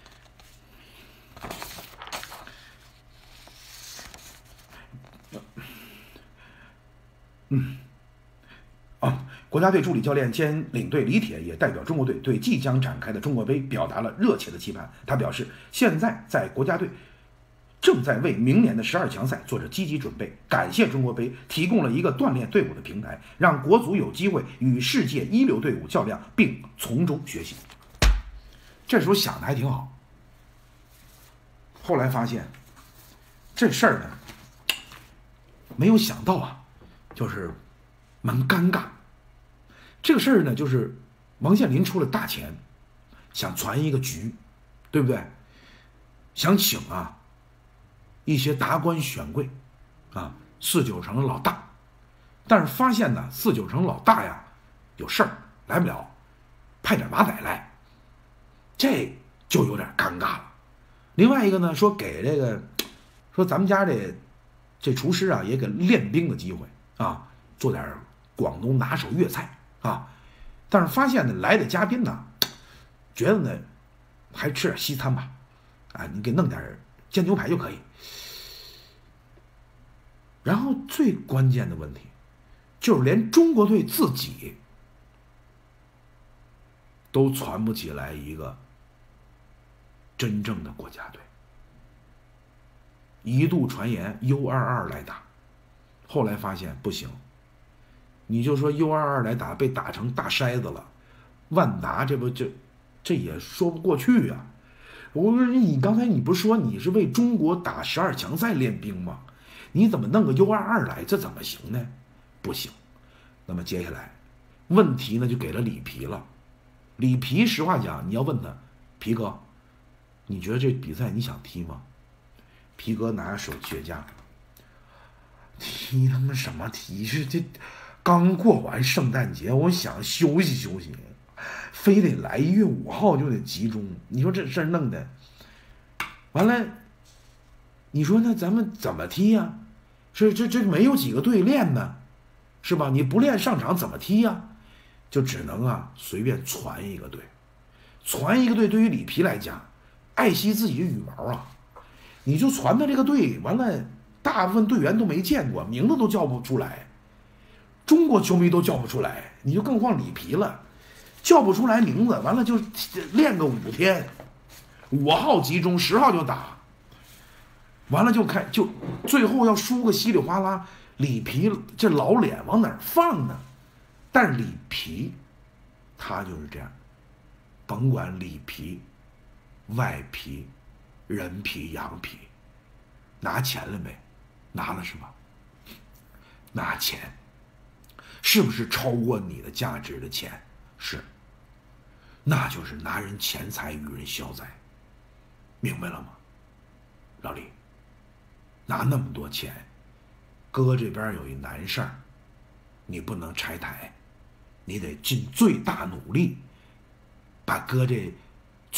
嗯，啊，国家队助理教练兼领队李铁也代表中国队对即将展开的中国杯表达了热切的期盼。他表示，现在在国家队正在为明年的十二强赛做着积极准备，感谢中国杯提供了一个锻炼队伍的平台，让国足有机会与世界一流队伍较量，并从中学习。这时候想的还挺好，后来发现这事儿呢，没有想到啊，就是蛮尴尬。这个事儿呢，就是王健林出了大钱，想传一个局，对不对？想请啊一些达官显贵啊，四九城老大，但是发现呢，四九城老大呀有事儿来不了，派点马仔来，这就有点尴尬了。另外一个呢，说给这个说咱们家这这厨师啊，也给练兵的机会啊，做点广东拿手粤菜啊，但是发现呢，来的嘉宾呢，觉得呢还吃点西餐吧，啊，你给弄点煎牛排就可以。然后最关键的问题，就是连中国队自己都传不起来一个真正的国家队。一度传言 U 二二 来打，后来发现不行，你就说 U 二二 来打被打成大筛子了，万达这不这这也说不过去啊。我说你刚才你不是说你是为中国打十二强赛练兵吗？你怎么弄个 U 二二 来？这怎么行呢？不行。那么接下来问题呢就给了里皮了。里皮实话讲，你要问他，皮哥，你觉得这比赛你想踢吗？皮哥拿手雪茄，踢他妈什么踢？是这刚过完圣诞节，我想休息休息，非得来一月五号就得集中。你说这事儿弄的，完了。你说那咱们怎么踢呀、啊？这这这没有几个队练呢，是吧？你不练上场怎么踢呀、啊？就只能啊随便传一个队，传一个队对于里皮来讲，爱惜自己的羽毛啊！你就传的这个队，完了大部分队员都没见过，名字都叫不出来，中国球迷都叫不出来，你就更况里皮了，叫不出来名字，完了就练个五天，五号集中，十号就打。完了就开就最后要输个稀里哗啦，里皮这老脸往哪儿放呢？但是里皮他就是这样，甭管里皮、外皮、人皮、羊皮，拿钱了没？拿了是吧？拿钱，是不是超过你的价值的钱？是，那就是拿人钱财与人消灾，明白了吗？老李。拿那么多钱，哥这边有一难事儿，你不能拆台，你得尽最大努力，把哥这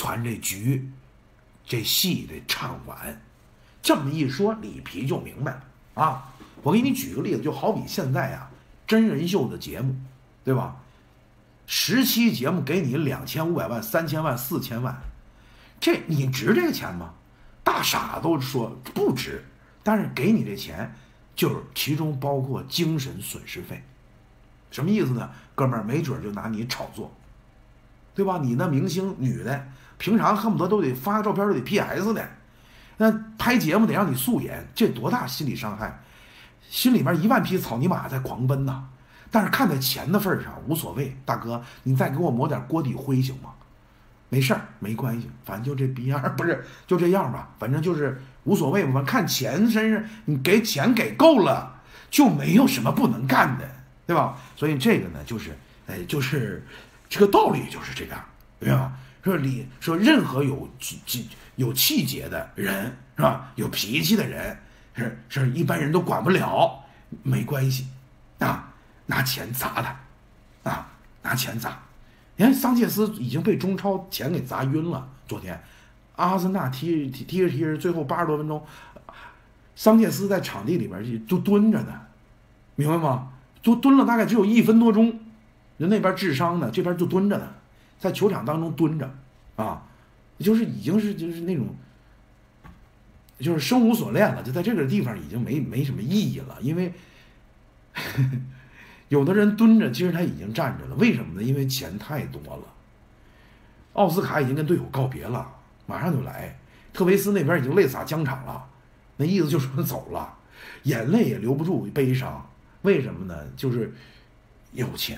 传这局，这戏得唱完。这么一说，里皮就明白了啊！我给你举个例子，就好比现在啊，真人秀的节目，对吧？十期节目给你两千五百万、三千万、四千万，这你值这个钱吗？大傻都说不值，但是给你这钱，就是其中包括精神损失费。什么意思呢？哥们儿，没准就拿你炒作，对吧？你那明星女的，平常恨不得都得发个照片都得 P S 的，那拍节目得让你素颜，这多大心理伤害？心里面一万匹草泥马在狂奔呐。但是看在钱的份上无所谓，大哥，你再给我抹点锅底灰行吗？没事儿，没关系，反正就这逼样，不是就这样吧，反正就是无所谓嘛。看钱身上，你给钱给够了，就没有什么不能干的，对吧？所以这个呢，就是哎，就是这个道理就是这样，对吧？说你说任何有有气节的人是吧？有脾气的人是是一般人都管不了，没关系啊。拿钱砸他，啊，拿钱砸！你看桑切斯已经被中超钱给砸晕了。昨天，阿森纳踢踢踢着踢着，最后八十多分钟，桑切斯在场地里边就蹲着呢，明白吗？就蹲了大概只有一分多钟，人那边治伤呢，这边就蹲着呢，在球场当中蹲着，啊，就是已经是就是那种，就是生无所恋了，就在这个地方已经没没什么意义了，因为。呵呵有的人蹲着，其实他已经站着了，为什么呢？因为钱太多了。奥斯卡已经跟队友告别了，马上就来。特维斯那边已经泪洒疆场了，那意思就是说走了，眼泪也留不住悲伤。为什么呢？就是有钱。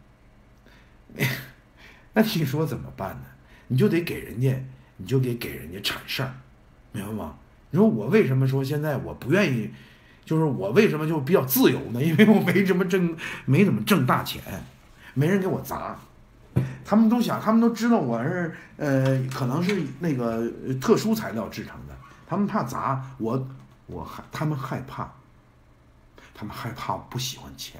那你说怎么办呢？你就得给人家，你就得给人家铲事儿，明白吗？你说我为什么说现在我不愿意？就是我为什么就比较自由呢？因为我没什么挣，没怎么挣大钱，没人给我砸。他们都想，他们都知道我是呃，可能是那个特殊材料制成的，他们怕砸我，我害他们害怕，他们害怕我不喜欢钱。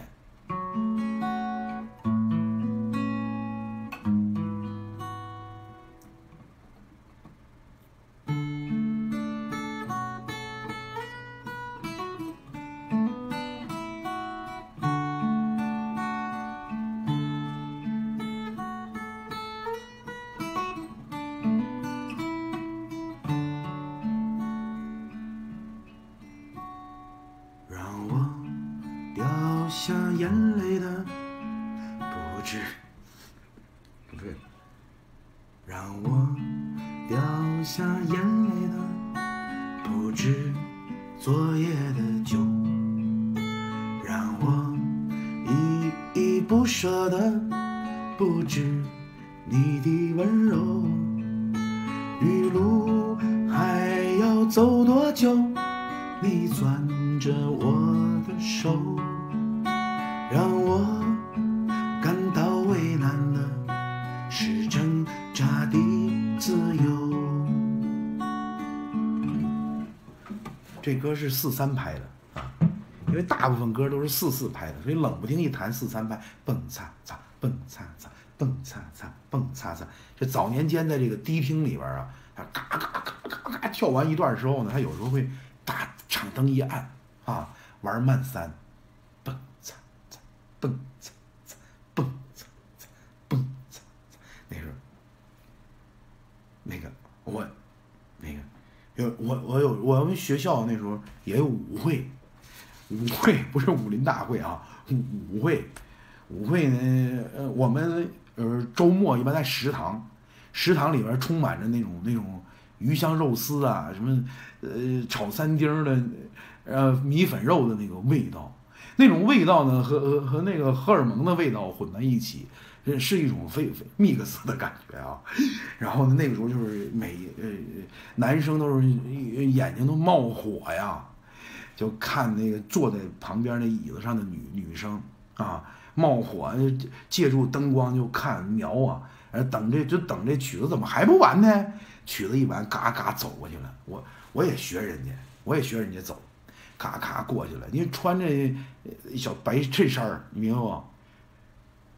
下眼泪的不止，不对，让我掉下眼泪的不止昨夜的酒，让我依依不舍的不止你的温柔，余路还要走多久？你攥着我的手，让我感到为难的是挣扎的自由。这歌是四三拍的啊，因为大部分歌都是四四拍的，所以冷不丁一弹四三拍，蹦擦擦，蹦擦擦，蹦擦擦，蹦擦擦。这早年间在这个迪厅里边啊，他嘎嘎嘎嘎嘎跳完一段之后呢，他有时候会大场灯一暗啊，玩慢三。蹦擦擦，蹦擦擦，蹦擦擦。那时候，那个我，那个有我我有我们学校那时候也有舞会，舞会不是武林大会啊，舞会，舞会呢，呃，我们呃周末一般在食堂，食堂里边充满着那种那种鱼香肉丝啊，什么呃炒三丁的，呃米粉肉的那个味道。那种味道呢，和和和那个荷尔蒙的味道混在一起，是一种非非 mix 的感觉啊。然后呢，那个时候就是每呃男生都是眼睛都冒火呀，就看那个坐在旁边那椅子上的女女生啊，冒火，借助灯光就看瞄啊，等这就等这曲子怎么还不完呢？曲子一完，嘎嘎走过去了。我我也学人家，我也学人家走。咔咔过去了，你穿着小白衬衫儿，你明白不？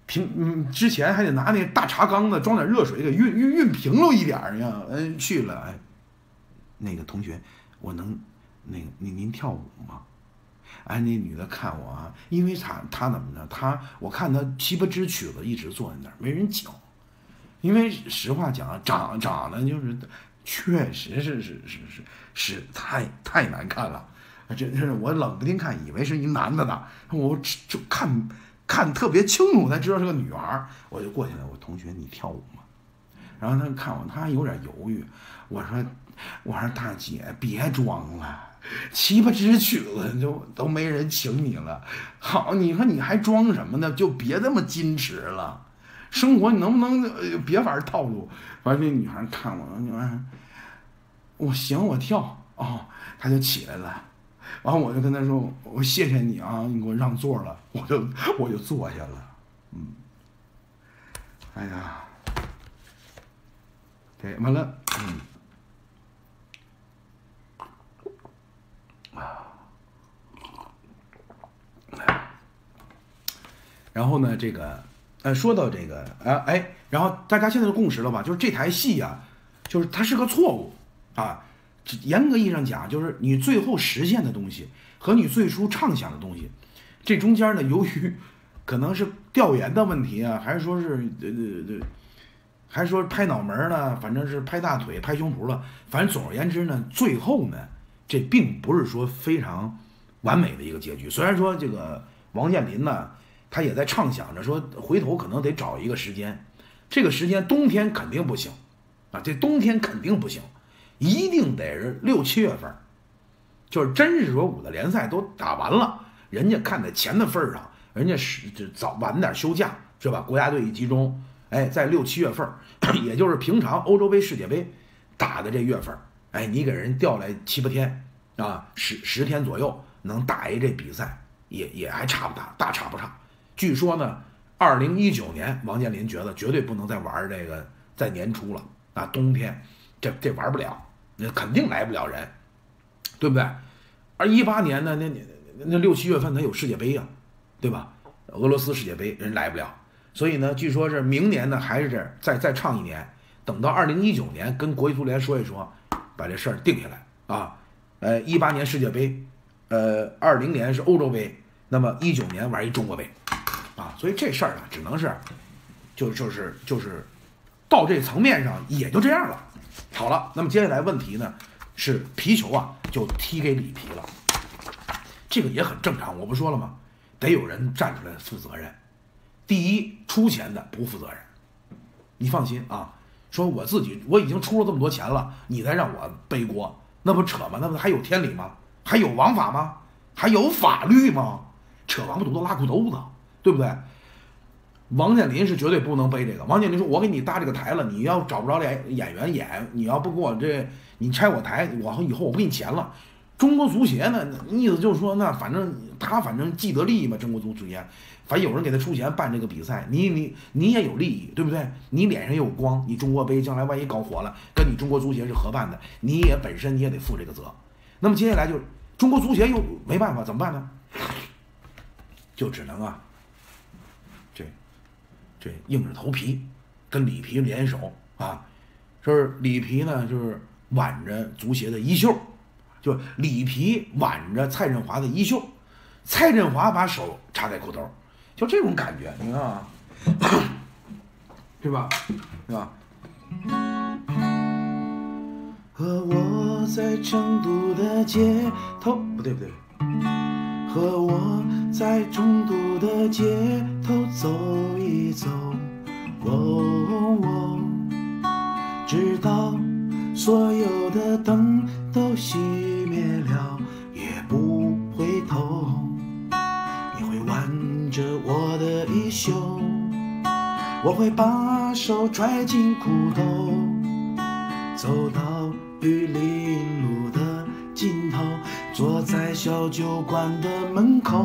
平嗯，之前还得拿那大茶缸子装点热水给熨熨熨平了一点儿呀。嗯，去了，哎，那个同学，我能那个您您跳舞吗？哎，那女的看我啊，因为她她怎么着？她我看她七八支曲子一直坐在那儿，没人教。因为实话讲，长长得就是，确实是是是是是太太难看了。这这我冷不丁看，以为是一男的呢，我就看看特别清楚，才知道是个女孩。我就过去了，我同学你跳舞吗？然后他看我，他有点犹豫。我说我说大姐别装了。七八支曲子就都没人请你了，好，你说你还装什么呢？就别这么矜持了，生活你能不能别玩套路？完，那女孩看我，女孩，我行，我跳哦，她就起来了，完我就跟她说，我谢谢你啊，你给我让座了，我就我就坐下了，嗯，哎呀，对，完了，嗯。然后呢，这个，呃，说到这个，啊，哎，然后大家现在的共识了吧？就是这台戏啊，就是它是个错误啊。严格意义上讲，就是你最后实现的东西和你最初畅想的东西，这中间呢，由于可能是调研的问题啊，还是说是呃呃，还是说拍脑门呢，反正是拍大腿、拍胸脯了，反正总而言之呢，最后呢，这并不是说非常完美的一个结局。虽然说这个王健林呢。他也在畅想着说，回头可能得找一个时间，这个时间冬天肯定不行，啊，这冬天肯定不行，一定得是六七月份，就是真是说五的联赛都打完了，人家看在钱的份上，人家是就早晚点休假是吧？国家队一集中，哎，在六七月份，也就是平常欧洲杯、世界杯打的这月份，哎，你给人调来七八天啊，十十天左右能打一这比赛，也也还差不大，大差不差。据说呢，二零一九年王健林觉得绝对不能再玩这个在年初了啊，冬天这这玩不了，那肯定来不了人，对不对？而一八年呢，那那那六七月份他有世界杯啊，对吧？俄罗斯世界杯人来不了，所以呢，据说是明年呢还是再再唱一年，等到二零一九年跟国际足联说一说，把这事儿定下来啊。呃，一八年世界杯，呃，二零年是欧洲杯，那么一九年玩一中国杯。啊，所以这事儿呢，只能是，就就是就是，到这层面上也就这样了。好了，那么接下来问题呢，是皮球啊就踢给里皮了，这个也很正常。我不说了吗？得有人站出来负责任。第一，出钱的不负责任，你放心啊。说我自己我已经出了这么多钱了，你再让我背锅，那不扯吗？那不还有天理吗？还有王法吗？还有法律吗？扯王八犊子拉裤兜子。对不对？王健林是绝对不能背这个。王健林说：“我给你搭这个台了，你要找不着演演员演，你要不给我这，你拆我台，我以后我不给你钱了。”中国足协呢，意思就是说，那反正他反正既得利益嘛，中国足协，反正有人给他出钱办这个比赛，你你你也有利益，对不对？你脸上也有光，你中国杯将来万一搞火了，跟你中国足协是合办的，你也本身你也得负这个责。那么接下来就中国足协又没办法，怎么办呢？就只能啊。这硬着头皮跟里皮联手啊，就是里皮呢，就是挽着足协的衣袖，就里皮挽着蔡振华的衣袖，蔡振华把手插在裤兜，就这种感觉，你看啊，是吧？是吧？和我在成都的街头，不对不对。和我在成都的街头走一走，哦哦，直到所有的灯都熄灭了，也不回头。你会挽着我的衣袖，我会把手揣进裤兜，走到玉林路的尽头，坐在小酒馆的门口，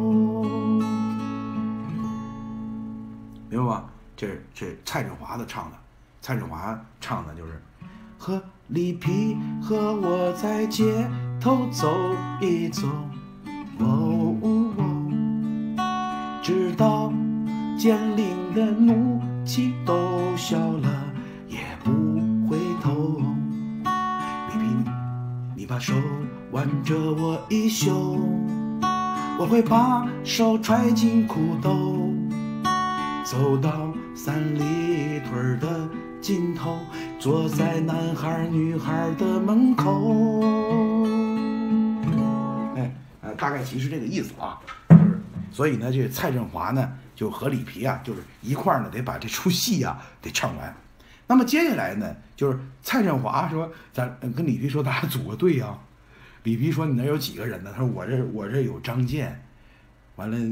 明白吧？这这蔡振华的唱的，蔡振华唱的就是和里皮和我在街头走一走，哦哦哦，直到坚定的怒气都消了，也不回头。李皮，你把手挽着我衣袖，我会把手揣进裤兜，走到三里屯的尽头，坐在男孩女孩的门口。哎，呃，大概其实这个意思啊，就是，所以呢，这蔡振华呢就和李皮啊，就是一块呢得把这出戏啊得唱完。那么接下来呢，就是蔡振华说，咱跟李皮说，咱俩组个队啊。李皮说，你那有几个人呢？他说我这我这有张健，完了，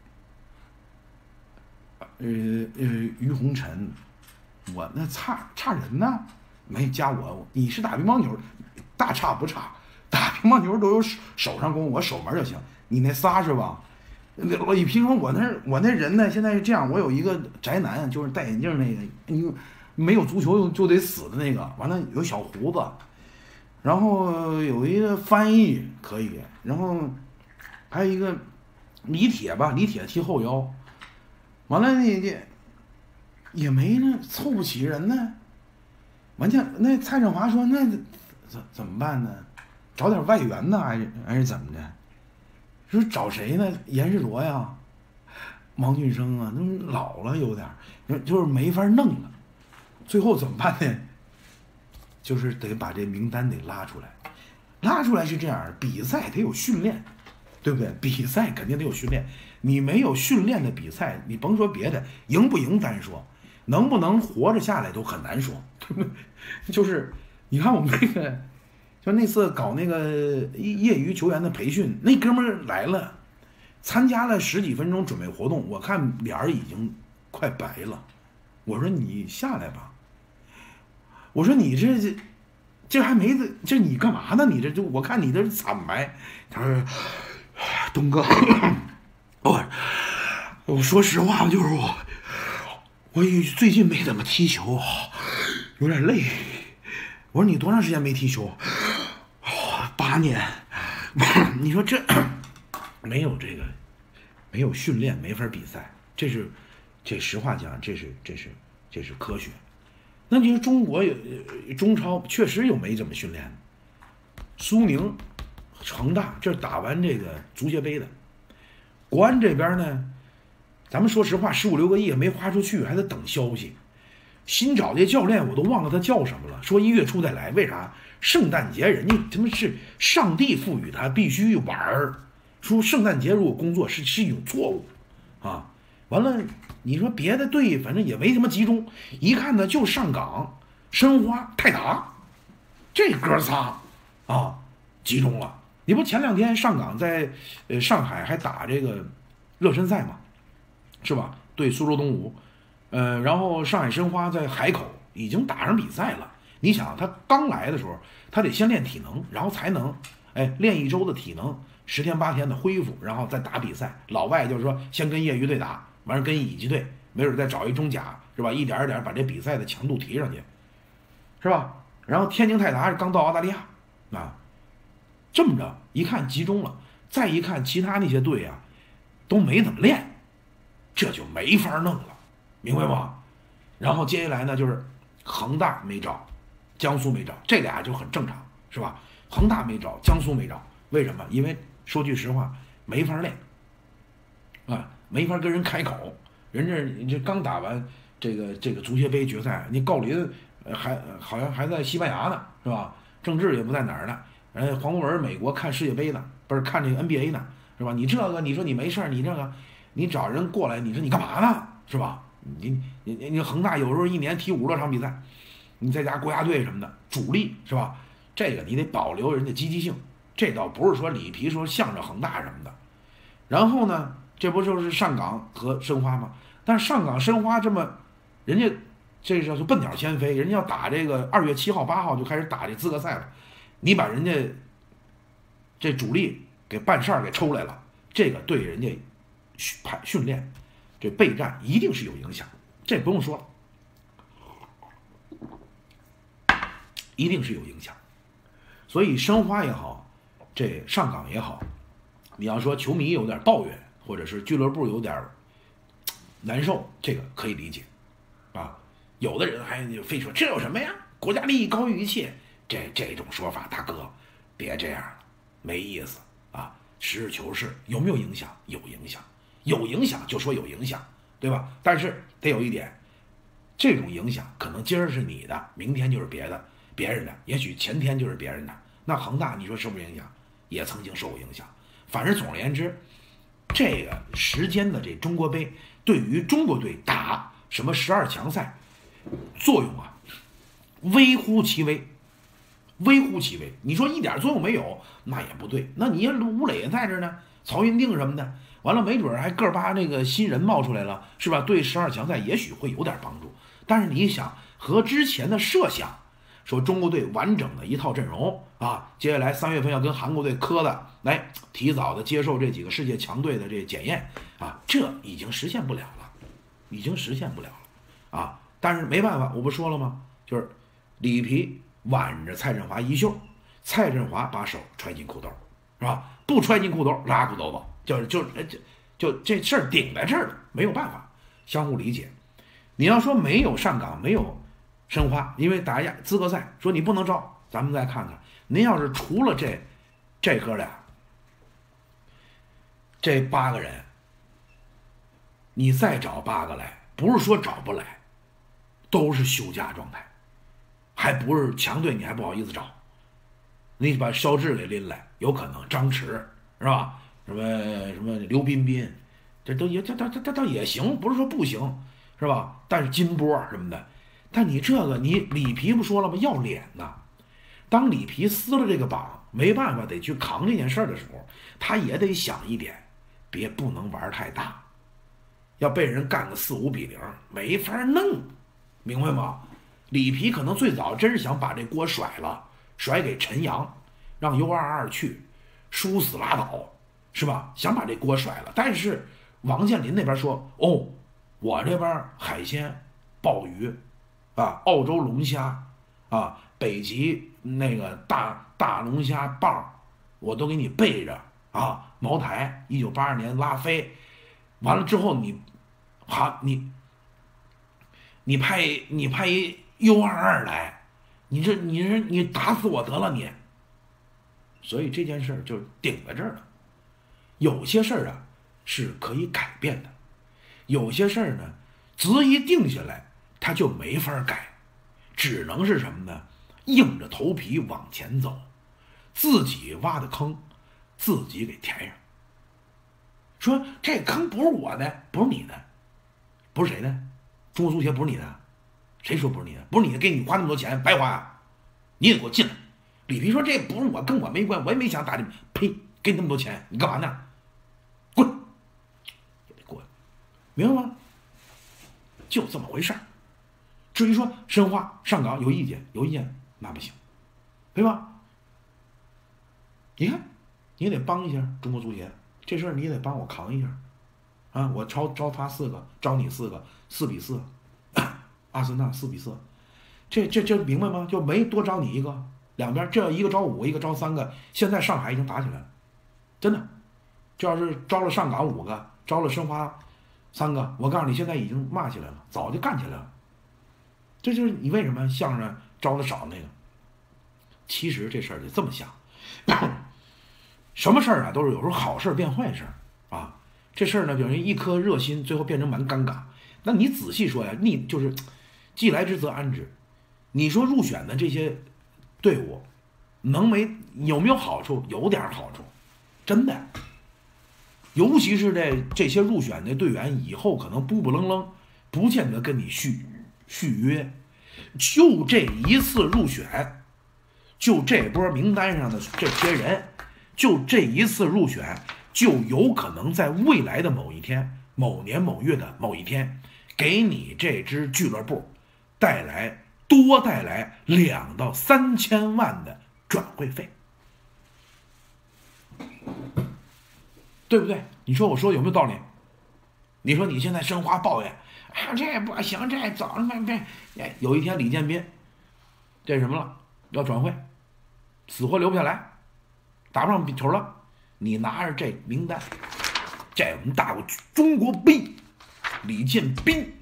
呃呃于洪尘，我那差差人呢，没加我。你是打乒乓球，大差不差，打乒乓球都有手上功，我守门就行。你那仨是吧？李皮说，我那我那人呢，现在是这样，我有一个宅男，就是戴眼镜那个，你没有足球就得死的那个，完了有小胡子，然后有一个翻译可以，然后还有一个李铁吧，李铁踢后腰，完了你这也没那凑不齐人呢。完了那蔡振华说，那怎怎么办呢？找点外援呢，还是还是怎么的？说找谁呢？严世铎呀，王俊生啊，那老了有点，就是没法弄了。最后怎么办呢？就是得把这名单得拉出来，拉出来是这样，比赛得有训练，对不对？比赛肯定得有训练，你没有训练的比赛，你甭说别的，赢不赢单说，能不能活着下来都很难说，对不对？就是你看我们那个。就那次搞那个业余球员的培训，那哥们儿来了，参加了十几分钟准备活动，我看脸儿已经快白了。我说你下来吧，我说你这这这还没这你干嘛呢？你这就我看你这惨白。他说：“东哥，我我说实话，就是我我最近没怎么踢球，有点累。”我说你多长时间没踢球？哦，八年。你说这没有这个，没有训练，没法比赛。这是，这实话讲，这是这是这是科学。那你说中国有中超确实有没怎么训练的。苏宁、恒大这打完这个足协杯的，国安这边呢，咱们说实话，十五六个亿没花出去，还得等消息。新找这教练我都忘了他叫什么了，说一月初再来，为啥？圣诞节人家他妈是上帝赋予他必须玩儿，说圣诞节如果工作是是一种错误啊。完了，你说别的队反正也没什么集中，一看呢就上港、申花、泰达这哥仨啊集中了。你不前两天上港在呃上海还打这个热身赛嘛，是吧？对苏州东吴。呃，然后上海申花在海口已经打上比赛了。你想，他刚来的时候，他得先练体能，然后才能，哎，练一周的体能，十天八天的恢复，然后再打比赛。老外就是说，先跟业余队打，完了跟乙级队，没准再找一中甲，是吧？一点一点把这比赛的强度提上去，是吧？然后天津泰达是刚到澳大利亚，啊，这么着一看集中了，再一看其他那些队啊，都没怎么练，这就没法弄了。明白吗？然后接下来呢，就是恒大没找，江苏没找，这俩就很正常，是吧？恒大没找，江苏没找，为什么？因为说句实话，没法练，啊，没法跟人开口。人家你这刚打完这个这个足协杯决赛，你郜林还好像还在西班牙呢，是吧？郑智也不在哪儿呢，人黄国文美国看世界杯呢，不是看这个 N B A 呢，是吧？你这个你说你没事你这个你找人过来，你说你干嘛呢？是吧？你你你恒大有时候一年踢五十多场比赛，你再加国家队什么的主力是吧？这个你得保留人家积极性，这倒不是说里皮说向着恒大什么的。然后呢，这不就是上港和申花吗？但是上港申花这么，人家这叫做笨鸟先飞，人家要打这个二月七号八号就开始打这资格赛了，你把人家这主力给办事儿给抽来了，这个对人家训训练。这备战一定是有影响，这不用说了，一定是有影响。所以申花也好，这上港也好，你要说球迷有点抱怨，或者是俱乐部有点难受，这个可以理解，啊，有的人还非说这有什么呀？国家利益高于一切，这这种说法，大哥，别这样了，没意思啊！实事求是，有没有影响？有影响，有影响就说有影响，对吧？但是得有一点，这种影响可能今儿是你的，明天就是别的别人的，也许前天就是别人的。那恒大，你说受不受影响？也曾经受过影响。反正总而言之，这个时间的这中国杯对于中国队打什么十二强赛作用啊，微乎其微，微乎其微。你说一点作用没有，那也不对。那你吴磊也在这呢，曹云定什么的，完了没准还个把那个新人冒出来了，是吧？对十二强赛也许会有点帮助。但是你想，和之前的设想，说中国队完整的一套阵容啊，接下来三月份要跟韩国队磕的，来提早的接受这几个世界强队的这检验啊，这已经实现不了了，已经实现不了了啊！但是没办法，我不说了吗？就是里皮挽着蔡振华衣袖，蔡振华把手揣进裤兜，是吧？不揣进裤兜，拉裤兜子，就是就就就这事儿顶在这儿了，没有办法，相互理解。你要说没有上岗，没有申花，因为打亚资格赛说你不能招，咱们再看看，您要是除了这这哥俩，这八个人，你再找八个来，不是说找不来，都是休假状态，还不是强队，你还不好意思找，你把肖智给拎来，有可能张弛是吧？什么什么刘彬彬，这都也这这这倒也行，不是说不行，是吧？但是金波什么的。但你这个，你里皮不说了吗？要脸呐！当里皮撕了这个榜，没办法得去扛这件事儿的时候，他也得想一点，别不能玩太大，要被人干个四五比零，没法弄，明白吗？里皮可能最早真是想把这锅甩了，甩给陈阳，让 U 二二去，输死拉倒，是吧？想把这锅甩了，但是王健林那边说，哦，我这边海鲜、鲍鱼。啊，澳洲龙虾，啊，北极那个大大龙虾棒，我都给你备着啊。茅台，一九八二年拉菲，完了之后你，哈你，你派你派一 U 二二来，你这你这你打死我得了你。所以这件事就顶在这儿了。有些事儿啊是可以改变的，有些事儿呢，只一定下来。他就没法改，只能是什么呢？硬着头皮往前走，自己挖的坑，自己给填上。说这坑不是我的，不是你的，不是谁的？中国足协不是你的，谁说不是你的？不是你的，给你花那么多钱白花啊！你得给我进来。里皮说这不是我，跟我没关，我也没想打你。呸！给你那么多钱，你干嘛呢？滚！也得滚，明白吗？就这么回事儿。至于说申花上岗有意见，有意见那不行，对吧？你看，你也得帮一下中国足协，这事儿你也得帮我扛一下，啊，我招招他四个，招你四个，四比四，阿森纳四比四，这这这明白吗？就没多招你一个，两边这一个招五个，一个招三个，现在上海已经打起来了，真的，这要是招了上港五个，招了申花三个，我告诉你，现在已经骂起来了，早就干起来了。这就是你为什么相声招的少那个。其实这事儿得这么想，什么事儿啊都是有时候好事变坏事啊。这事儿呢，比如一颗热心，最后变成蛮尴尬。那你仔细说呀，你就是既来之则安之。你说入选的这些队伍，能没有没有好处？有点好处，真的。尤其是这这些入选的队员，以后可能不不愣愣，不见得跟你续。续约，就这一次入选，就这波名单上的这些人，就这一次入选，就有可能在未来的某一天、某年某月的某一天，给你这支俱乐部带来多带来两到三千万的转会费，对不对？你说我说有没有道理？你说你现在申花抱怨。啊，这不行，这早上这这，有一天李建斌，这什么了，要转会，死活留不下来，打不上球了。你拿着这名单，这我们打过中国杯， 李建斌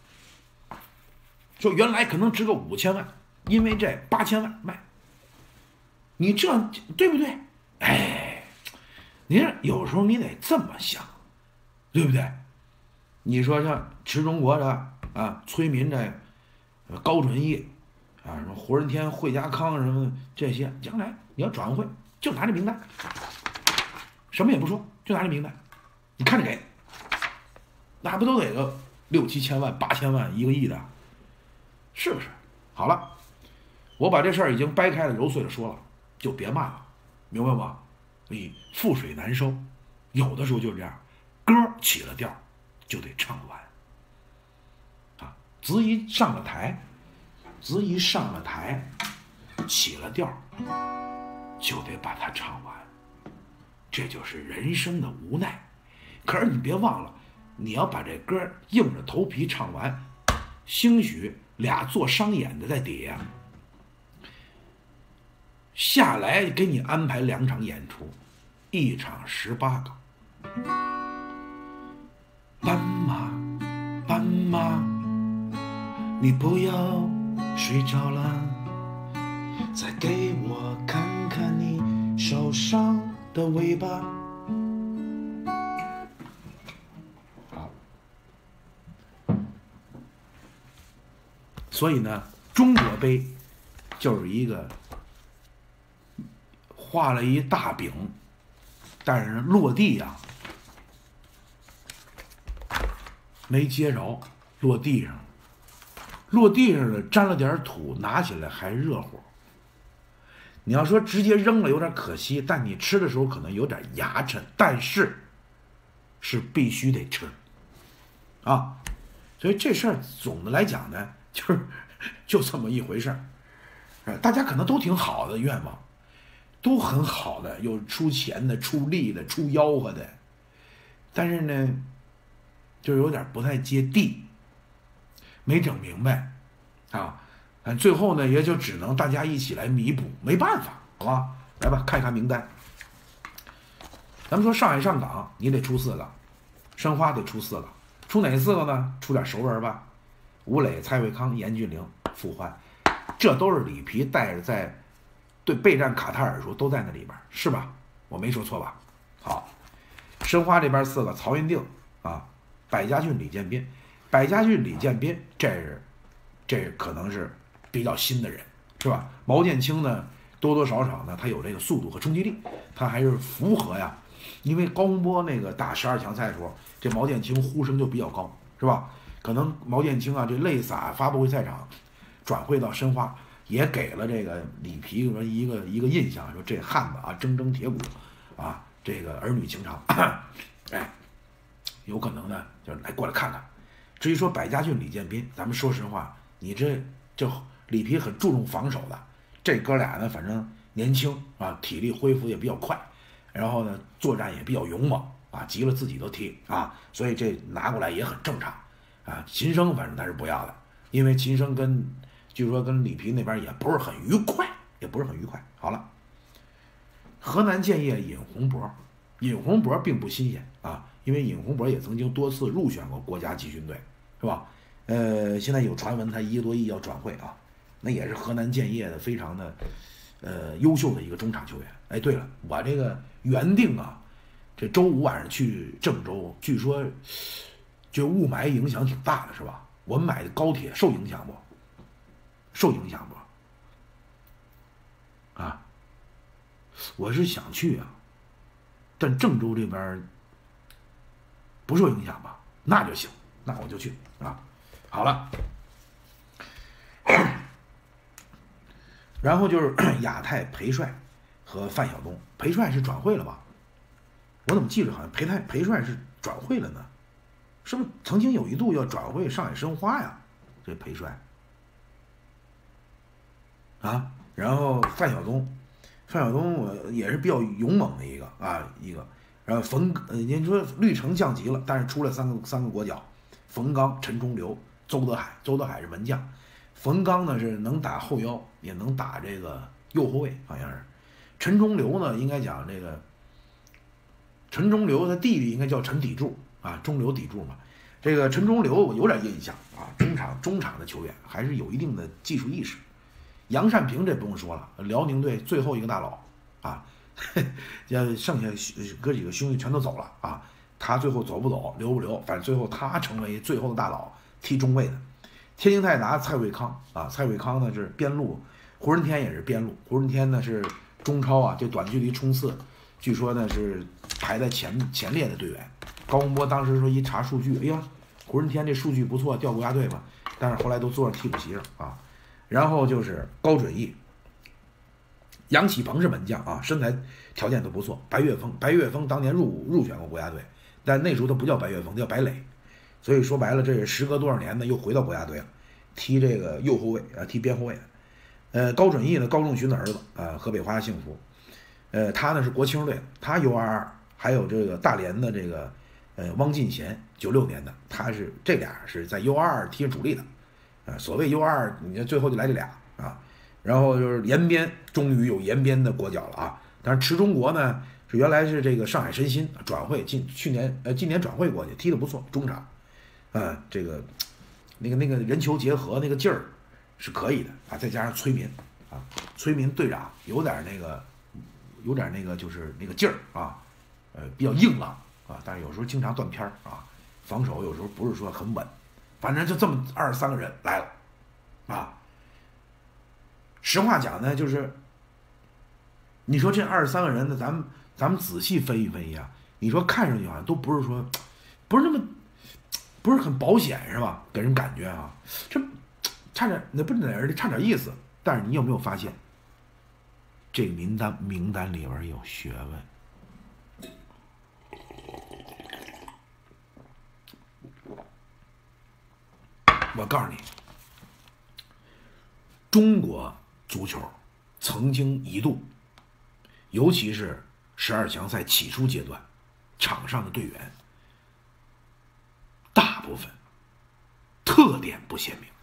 说原来可能值个五千万，因为这八千万卖。你这样对不对？哎，你说有时候你得这么想，对不对？你说像池中国的啊，崔民这高准翼啊，什么胡人天、惠家康什么这些，将来你要转会就拿这名单，什么也不说，就拿这名单，你看着给，那还不都得个六七千万、八千万、一个亿的，是不是？好了，我把这事儿已经掰开了揉碎了说了，就别骂了，明白吗？你覆水难收，有的时候就是这样，歌起了调就得唱完啊，子一上了台，子一上了台，起了调就得把它唱完，这就是人生的无奈。可是你别忘了，你要把这歌硬着头皮唱完，兴许俩做商演的在底下下来给你安排两场演出，一场十八个。斑马，斑马，你不要睡着了，再给我看看你手上的尾巴。好，所以呢，中国杯就是一个画了一大饼，但是落地呀、啊、没接着，落地上，落地上了沾了点土，拿起来还热乎。你要说直接扔了有点可惜，但你吃的时候可能有点牙碜，但是是必须得吃啊。所以这事儿总的来讲呢，就是就这么一回事儿。大家可能都挺好的愿望，都很好的，有出钱的、出力的、出吆喝的，但是呢，就有点不太接地，没整明白啊。最后呢，也就只能大家一起来弥补，没办法，好吧？来吧，看一看名单。咱们说上海上港，你得出四个，申花得出四个，出哪四个呢？出点熟人吧，吴磊、蔡慧康、严俊凌、傅欢，这都是里皮带着在对备战卡塔尔的时候都在那里边，是吧？我没说错吧？好，申花这边四个，曹云定啊，百家俊、李建斌，百家俊、李建斌，这是这可能是比较新的人，是吧？毛剑卿呢，多多少少呢，他有这个速度和冲击力，他还是符合呀。因为高洪波那个打十二强赛的时候，这毛剑卿呼声就比较高，是吧？可能毛剑卿啊，这泪洒发布会赛场，转会到申花，也给了这个里皮一个一个印象，说这汉子啊，铮铮铁骨啊，这个儿女情长，哎，有可能呢，就来过来看看。至于说百家俊、李建斌，咱们说实话，你这这里皮很注重防守的，这哥俩呢，反正年轻啊，体力恢复也比较快，然后呢，作战也比较勇猛啊，急了自己都踢啊，所以这拿过来也很正常啊。秦升反正他是不要的，因为秦升跟据说跟里皮那边也不是很愉快，也不是很愉快。好了，河南建业尹洪博，尹洪博并不新鲜啊，因为尹洪博也曾经多次入选过国家集训队，是吧？呃，现在有传闻他一个多亿要转会啊，那也是河南建业的非常的呃优秀的一个中场球员。哎，对了，我这个原定啊，这周五晚上去郑州，据说这雾霾影响挺大的，是吧？我们买的高铁受影响不？受影响不？啊，我是想去啊，但郑州这边不受影响吧？那就行，那我就去啊。好了，然后就是亚太裴帅和范晓东，裴帅是转会了吧？我怎么记着好像裴太裴帅是转会了呢？是不是曾经有一度要转会上海申花呀？这裴帅啊，然后范晓东，范晓东我也是比较勇猛的一个啊一个，然后冯呃，您说绿城降级了，但是出了三个三个国脚，冯刚、陈忠刘、邹德海，邹德海是门将，冯刚呢是能打后腰，也能打这个右后卫，好像是。陈忠刘呢，应该讲这个陈忠刘他弟弟应该叫陈砥柱啊，中流砥柱嘛。 这个陈忠刘我有点印象啊，中场中场的球员还是有一定的技术意识。杨善平这不用说了，辽宁队最后一个大佬啊，要剩下哥几个兄弟全都走了啊，他最后走不走，留不留，反正最后他成为最后的大佬，踢中卫的。天津泰达蔡伟康啊，蔡伟康呢是边路，胡仁天也是边路，胡仁天呢是中超啊，这短距离冲刺，据说呢是排在前前列的队员。高洪波当时说一查数据，哎呀，胡仁天这数据不错，调国家队吧，但是后来都坐上替补席上啊。然后就是高准翼，杨启鹏是门将啊，身材条件都不错。白岳峰，白岳峰当年入入选过国家队，但那时候他不叫白岳峰，叫白磊。所以说白了，这是时隔多少年呢，又回到国家队了，踢这个右后卫啊，踢边后卫。呃，高准翼呢，高仲勋的儿子啊，河北华夏幸福。呃，他呢是国青队，他 U 二二，还有这个大连的这个呃汪进贤，九六年的，他是这俩是在 U 二二踢主力的。啊，所谓 U 二，你看最后就来这俩啊，然后就是延边，终于有延边的国脚了啊。但是池中国呢，是原来是这个上海申鑫转会，今去年呃今年转会过去，踢得不错，中场，啊，这个那个那个人球结合那个劲儿是可以的啊，再加上崔民啊，崔民队长有点那个有点那个就是那个劲儿啊，呃比较硬朗啊，但是有时候经常断片儿啊，防守有时候不是说很稳。反正就这么二十三个人来了，啊，实话讲呢，就是你说这二十三个人呢，咱们咱们仔细分析分析啊，你说看上去好像都不是说，不是那么，不是很保险是吧？给人感觉啊，这差点那不是哪儿差点意思。但是你有没有发现，这个名单名单里边有学问？我告诉你，中国足球曾经一度，尤其是十二强赛起初阶段，场上的队员大部分特点不鲜明。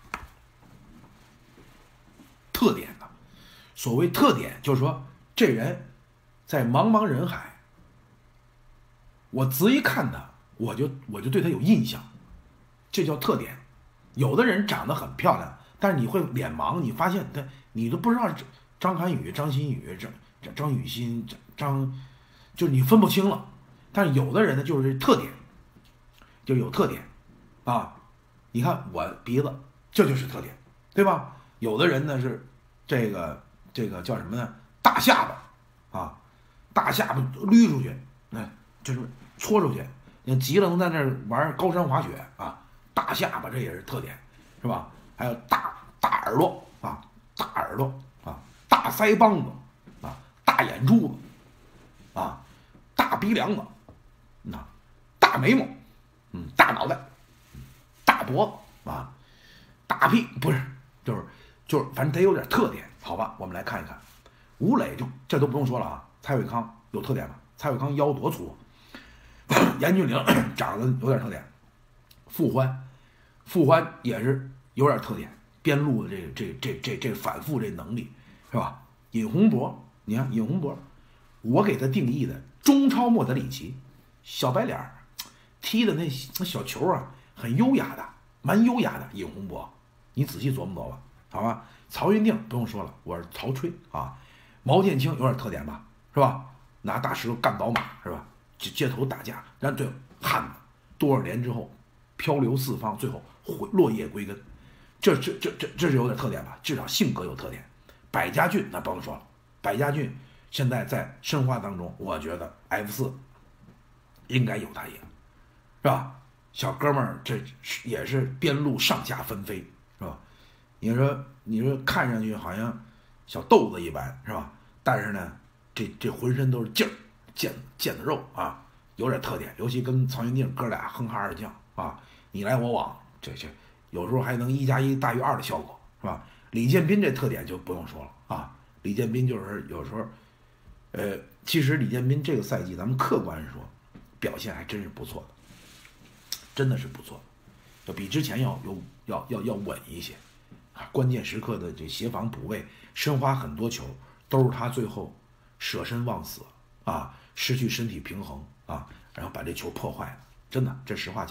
特点呢，所谓特点就是说，这人在茫茫人海，我仔细看他，我就我就对他有印象，这叫特点。有的人长得很漂亮，但是你会脸盲，你发现他你都不知道张涵予、张馨予、张张张雨欣、张张，就是你分不清了。但是有的人呢，就是特点，就有特点啊。你看我鼻子，这就是特点，对吧？有的人呢是这个这个叫什么呢？大下巴啊，大下巴捋出去，那、哎、就是搓出去，你急了能在那儿玩高山滑雪啊。大下巴这也是特点，是吧？还有大大耳朵啊，大耳朵啊，大腮帮子啊，大眼珠子啊，大鼻梁子，那、啊、大眉毛，嗯，大脑袋，大脖子啊，大屁不是，就是就是，反正得有点特点，好吧？我们来看一看，吴磊就这都不用说了啊，蔡伟康有特点吗？蔡伟康腰多粗，严俊凌长得有点特点，傅欢。傅欢也是有点特点，边路的这个这这这这反复这能力，是吧？尹洪博，你看尹洪博，我给他定义的中超莫德里奇，小白脸儿，踢的那那小球啊，很优雅的，蛮优雅的。尹洪博，你仔细琢磨琢磨，好吧？曹云定不用说了，我是曹吹啊。毛剑卿有点特点吧，是吧？拿大石头干宝马，是吧？街街头打架，然后对汉子，多少年之后漂流四方，最后回落叶归根，这这这这这是有点特点吧？至少性格有特点。百家俊那不用说了，百家俊现在在申花当中，我觉得 F 四应该有他也，是吧？小哥们儿这也是边路上下纷飞，是吧？你说你说看上去好像小豆子一般，是吧？但是呢，这这浑身都是劲儿，腱腱子肉啊，有点特点。尤其跟曹云定哥俩哼哈二将啊，你来我往，这这有时候还能一加一大于二的效果，是吧？李建斌这特点就不用说了啊，李建斌就是有时候，呃，其实李建斌这个赛季咱们客观说，表现还真是不错的，真的是不错的，就比之前要有要要要稳一些啊。关键时刻的这协防补位，申花很多球都是他最后舍身忘死啊，失去身体平衡啊，然后把这球破坏了。真的，这实话讲。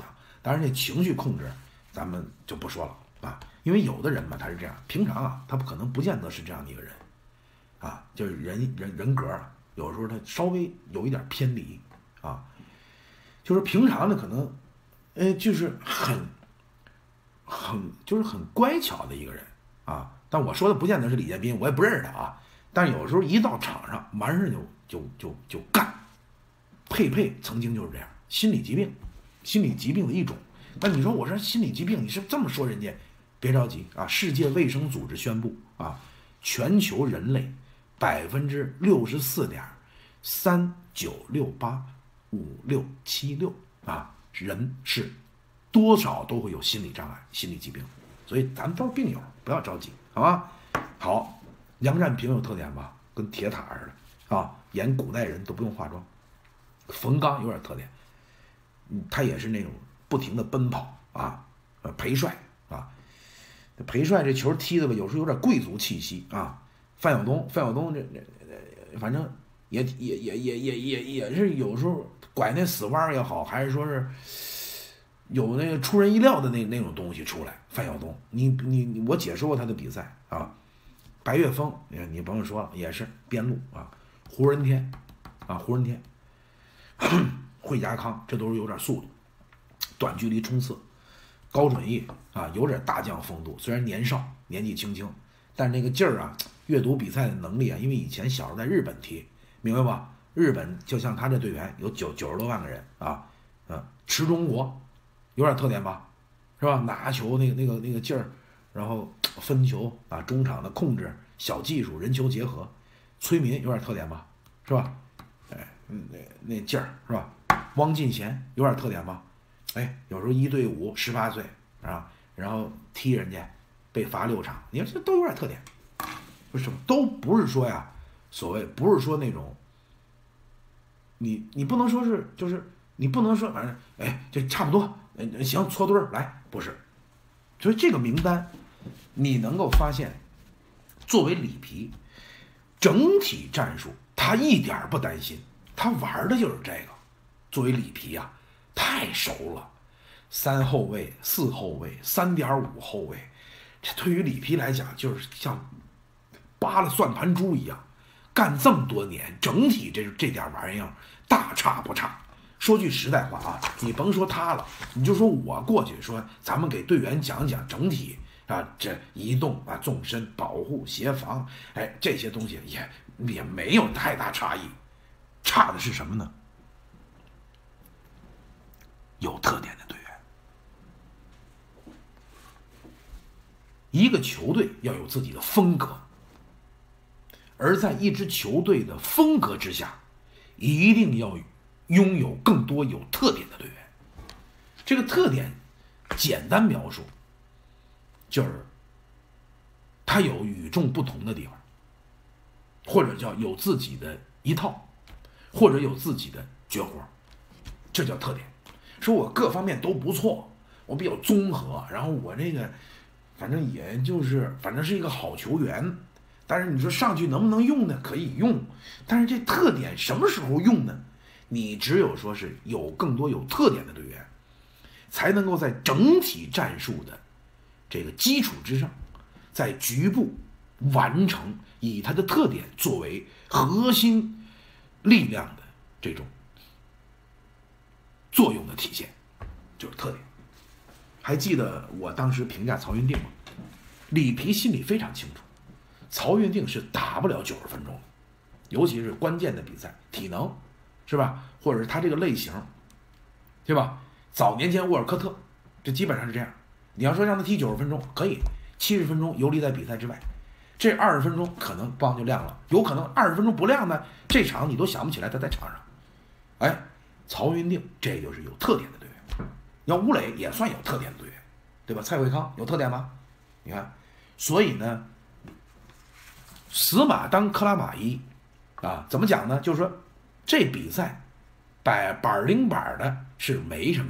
当然这情绪控制咱们就不说了啊，因为有的人嘛他是这样，平常啊他不可能不见得是这样的一个人啊，就是人人人格啊，有时候他稍微有一点偏离啊，就是平常的可能，呃，就是很很就是很乖巧的一个人啊，但我说的不见得是李建斌，我也不认识他啊，但是有时候一到场上完事就就就就干。佩佩曾经就是这样，心理疾病，心理疾病的一种。那你说我说心理疾病，你是这么说人家？别着急啊！世界卫生组织宣布啊，全球人类百分之六十四点三九六八五六七六啊，人是多少都会有心理障碍、心理疾病，所以咱们都是病友，不要着急，好吧？好，杨占平有特点吧？跟铁塔似的啊，演古代人都不用化妆。冯刚有点特点，嗯，他也是那种不停的奔跑啊，呃，裴帅啊，裴帅这球踢的吧，有时候有点贵族气息啊。范晓东，范晓东这这这，反正也也也也也也也是有时候拐那死弯也好，还是说是有那个出人意料的那那种东西出来。范晓东，你你我解说过他的比赛啊。白岳峰，你甭用说了，也是边路啊。胡人天啊，胡人天。惠家康，这都是有点速度，短距离冲刺，高准翼啊，有点大将风度。虽然年少，年纪轻轻，但是那个劲儿啊，阅读比赛的能力啊，因为以前小时候在日本踢，明白吧？日本就像他这队员有九九十多万个人啊，嗯、啊，持中国，有点特点吧，是吧？拿球那个那个那个劲儿，然后分球啊，中场的控制，小技术，人球结合，崔民有点特点吧，是吧？哎，那那劲儿是吧？汪进贤有点特点吧？哎，有时候一对五，十八岁啊，然后踢人家被罚六场，你看这都有点特点。为什么？都不是说呀，所谓不是说那种，你你不能说是就是你不能说反正哎这差不多，哎行搓堆儿来，不是。所以这个名单，你能够发现，作为里皮，整体战术。他一点不担心，他玩的就是这个。作为里皮啊，太熟了，三后卫、四后卫、三点五后卫，这对于里皮来讲，就是像扒了算盘珠一样，干这么多年，整体这这点玩意儿大差不差。说句实在话啊，你甭说他了，你就说我过去说，咱们给队员讲讲整体啊，这移动啊、纵深、保护、协防，哎，这些东西也。也没有太大差异，差的是什么呢？有特点的队员。一个球队要有自己的风格，而在一支球队的风格之下，一定要拥有更多有特点的队员。这个特点，简单描述，就是他有与众不同的地方。或者叫有自己的一套，或者有自己的绝活，这叫特点。说我各方面都不错，我比较综合，然后我这个反正也就是反正是一个好球员，但是你说上去能不能用呢？可以用，但是这特点什么时候用呢？你只有说是有更多有特点的队员，才能够在整体战术的这个基础之上，在局部完成以它的特点作为核心力量的这种作用的体现，就是特点。还记得我当时评价曹云定吗？里皮心里非常清楚，曹云定是打不了九十分钟的，尤其是关键的比赛，体能是吧？或者是他这个类型，对吧？早年间沃尔科特，这基本上是这样。你要说让他踢九十分钟，可以，七十分钟游离在比赛之外，这二十分钟可能棒就亮了，有可能二十分钟不亮呢，这场你都想不起来他在场上。哎，曹云定这就是有特点的队员。要吴磊也算有特点的队员，对吧？蔡慧康有特点吗？你看，所以呢，死马当克拉玛依啊，怎么讲呢？就是说，这比赛板板领板的是没什么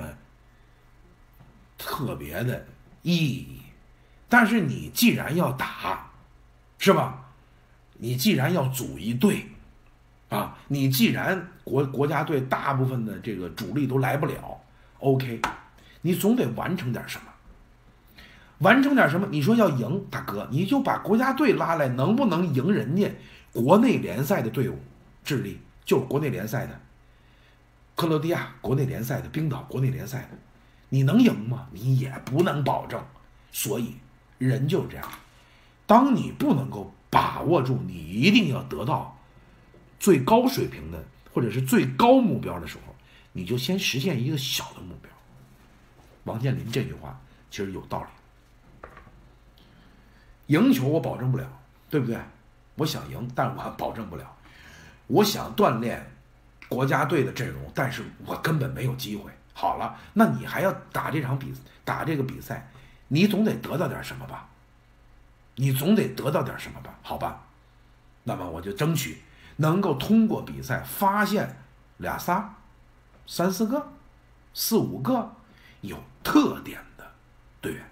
特别的意义，但是你既然要打，是吧？你既然要组一队啊，你既然国国家队大部分的这个主力都来不了 ，OK。 你总得完成点什么。完成点什么？你说要赢，大哥，你就把国家队拉来，能不能赢人家国内联赛的队伍？智利就是国内联赛的，克罗地亚国内联赛的，冰岛国内联赛的，你能赢吗？你也不能保证。所以人就是这样，当你不能够把握住你一定要得到最高水平的或者是最高目标的时候，你就先实现一个小的目标。王健林这句话其实有道理。赢球我保证不了，对不对？我想赢，但我保证不了。我想锻炼国家队的阵容，但是我根本没有机会。好了，那你还要打这场比打这个比赛，你总得得到点什么吧？你总得得到点什么吧？好吧，那么我就争取能够通过比赛发现俩仨、三四个、四五个有特点的队员。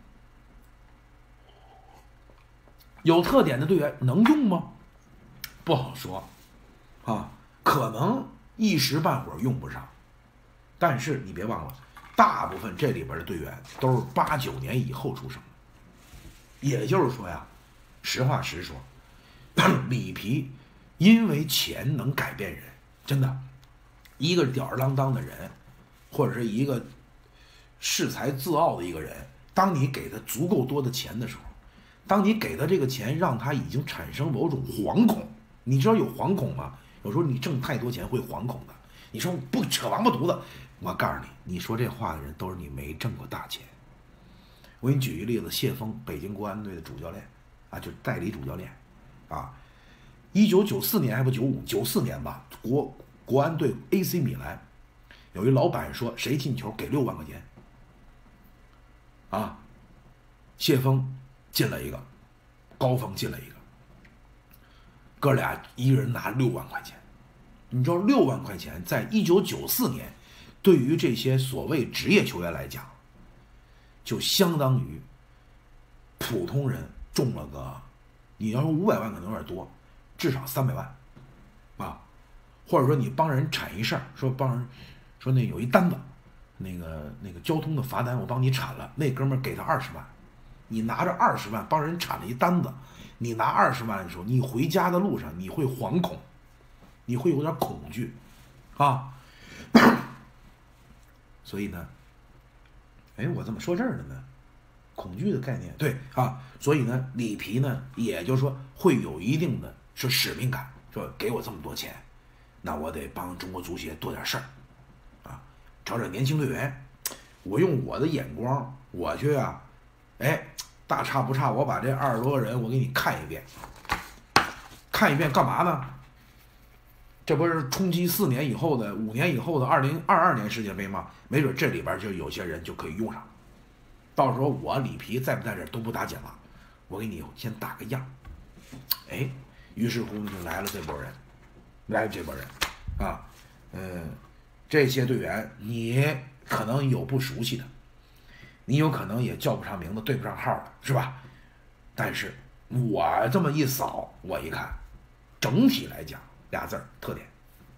有特点的队员能用吗？不好说，啊，可能一时半会儿用不上，但是你别忘了，大部分这里边的队员都是八九年以后出生的，也就是说呀，实话实说，里皮因为钱能改变人，真的，一个吊儿郎当的人，或者是一个恃才自傲的一个人，当你给他足够多的钱的时候。当你给他这个钱，让他已经产生某种惶恐，你知道有惶恐吗？有时候你挣太多钱会惶恐的。你说不扯王八犊子，我告诉你，你说这话的人都是你没挣过大钱。我给你举一个例子，谢峰，北京国安队的主教练，啊，就是代理主教练，啊，一九九四年还不九五九四年吧，国国安队 A C 米兰，有一老板说谁进球给六万块钱，啊，谢峰。进了一个，高峰进了一个，哥俩一人拿六万块钱。你知道六万块钱在一九九四年，对于这些所谓职业球员来讲，就相当于普通人中了个，你要说五百万可能有点多，至少三百万，啊，或者说你帮人铲一事儿，说帮人说那有一单子，那个那个交通的罚单我帮你铲了，那哥们儿给他二十万。你拿着二十万帮人铲了一单子，你拿二十万的时候，你回家的路上你会惶恐，你会有点恐惧，啊，所以呢，哎，我怎么说这儿了呢？恐惧的概念，对啊，所以呢，里皮呢，也就是说会有一定的是使命感，说给我这么多钱，那我得帮中国足协做点事儿，啊，找找年轻队员，我用我的眼光，我去啊。哎，大差不差，我把这二十多个人我给你看一遍，看一遍干嘛呢？这不是冲击四年以后的、五年以后的二零二二年世界杯吗？没准这里边就有些人就可以用上。到时候我里皮在不在这都不打紧了，我给你先打个样。哎，于是乎呢就来了这波人，来了这波人，啊，嗯，这些队员你可能有不熟悉的。你有可能也叫不上名字，对不上号的，是吧？但是我这么一扫，我一看，整体来讲，俩字儿特点，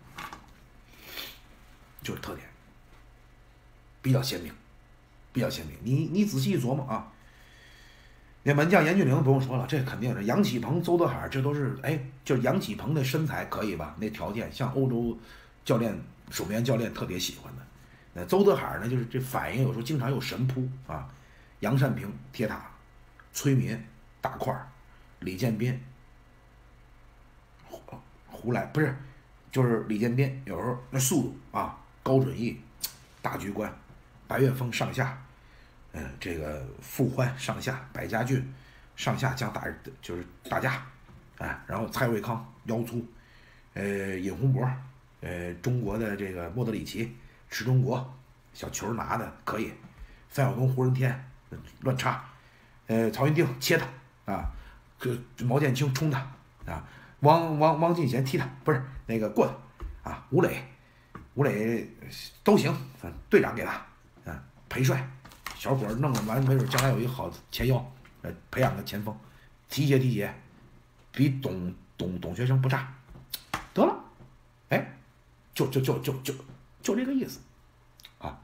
就是特点，比较鲜明，比较鲜明。你你仔细一琢磨啊，那门将严俊凌不用说了，这肯定是杨启鹏、邹德海，这都是哎，就是杨启鹏的身材可以吧？那条件像欧洲教练、守门员教练特别喜欢的。那邹德海呢，就是这反应有时候经常有神扑啊，杨善平铁塔，崔民大块儿，李建斌胡胡来不是，就是李建斌有时候那速度啊，高准翼大局观，白岳峰上下，嗯、呃，这个傅欢上下，百家俊上下将打就是打架，啊，然后蔡瑞康腰粗，呃，尹洪博，呃，中国的这个莫德里奇。池中国小球拿的可以，范晓东、胡人天乱插，呃，曹云定切他啊，这毛剑卿冲他啊，王王王进贤踢他，不是那个过他啊，吴磊，吴磊都行，反正队长给他啊，裴帅小伙弄了完，没准将来有一个好前腰，呃，培养个前锋，提携提携，比董董董学生不差，得了，哎，就就就就就就这个意思。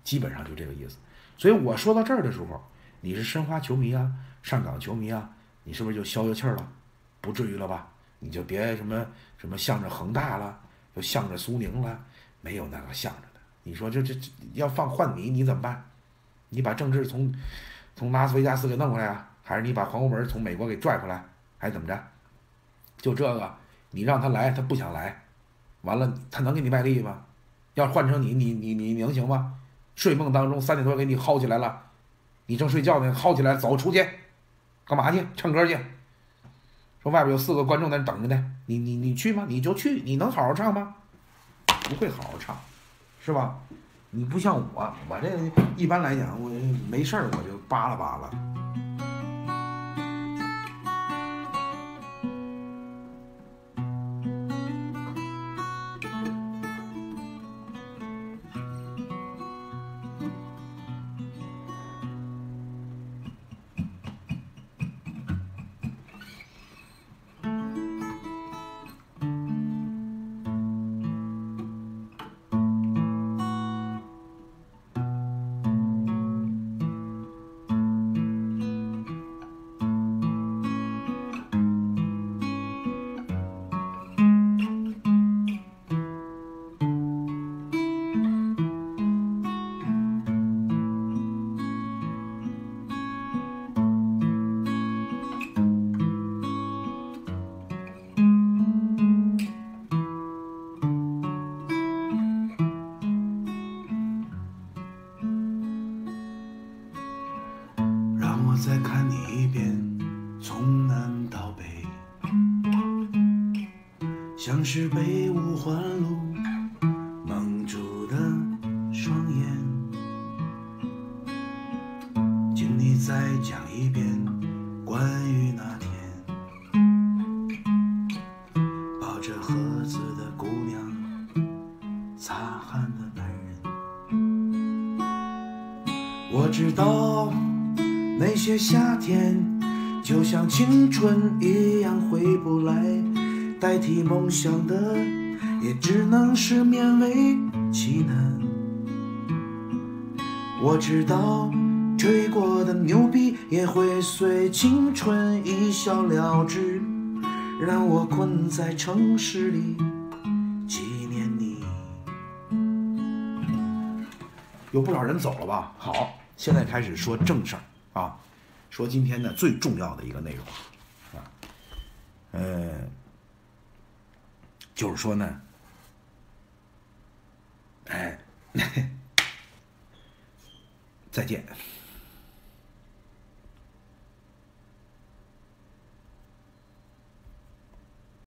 基本上就这个意思。所以我说到这儿的时候，你是申花球迷啊，上港球迷啊，你是不是就消消气儿了？不至于了吧？你就别什么什么向着恒大了，又向着苏宁了，没有那个向着的。你说这这这要放换你，你怎么办？你把郑智从从拉斯维加斯给弄回来啊，还是你把黄国门从美国给拽回来，还是怎么着？就这个，你让他来，他不想来，完了他能给你卖力吗？要换成你，你你你能行吗？睡梦当中三点多给你薅起来了，你正睡觉呢，薅起来走出去，干嘛去？唱歌去。说外边有四个观众在那等着呢，你你你去吗？你就去，你能好好唱吗？不会好好唱，是吧？你不像我，我这一般来讲，我没事儿我就扒拉扒拉。再看你一遍，从南到北，像是被五环路蒙住的双眼。请你再讲一遍关于那天抱着盒子的姑娘，擦汗的男人。我知道那些夏天就像青春一样回不来，代替梦想的也只能是勉为其难。我知道吹过的牛逼也会随青春一笑了之，让我困在城市里纪念你。有不少人走了吧？好，现在开始说正事儿啊，说今天呢最重要的一个内容啊，呃，就是说呢，哎，再见。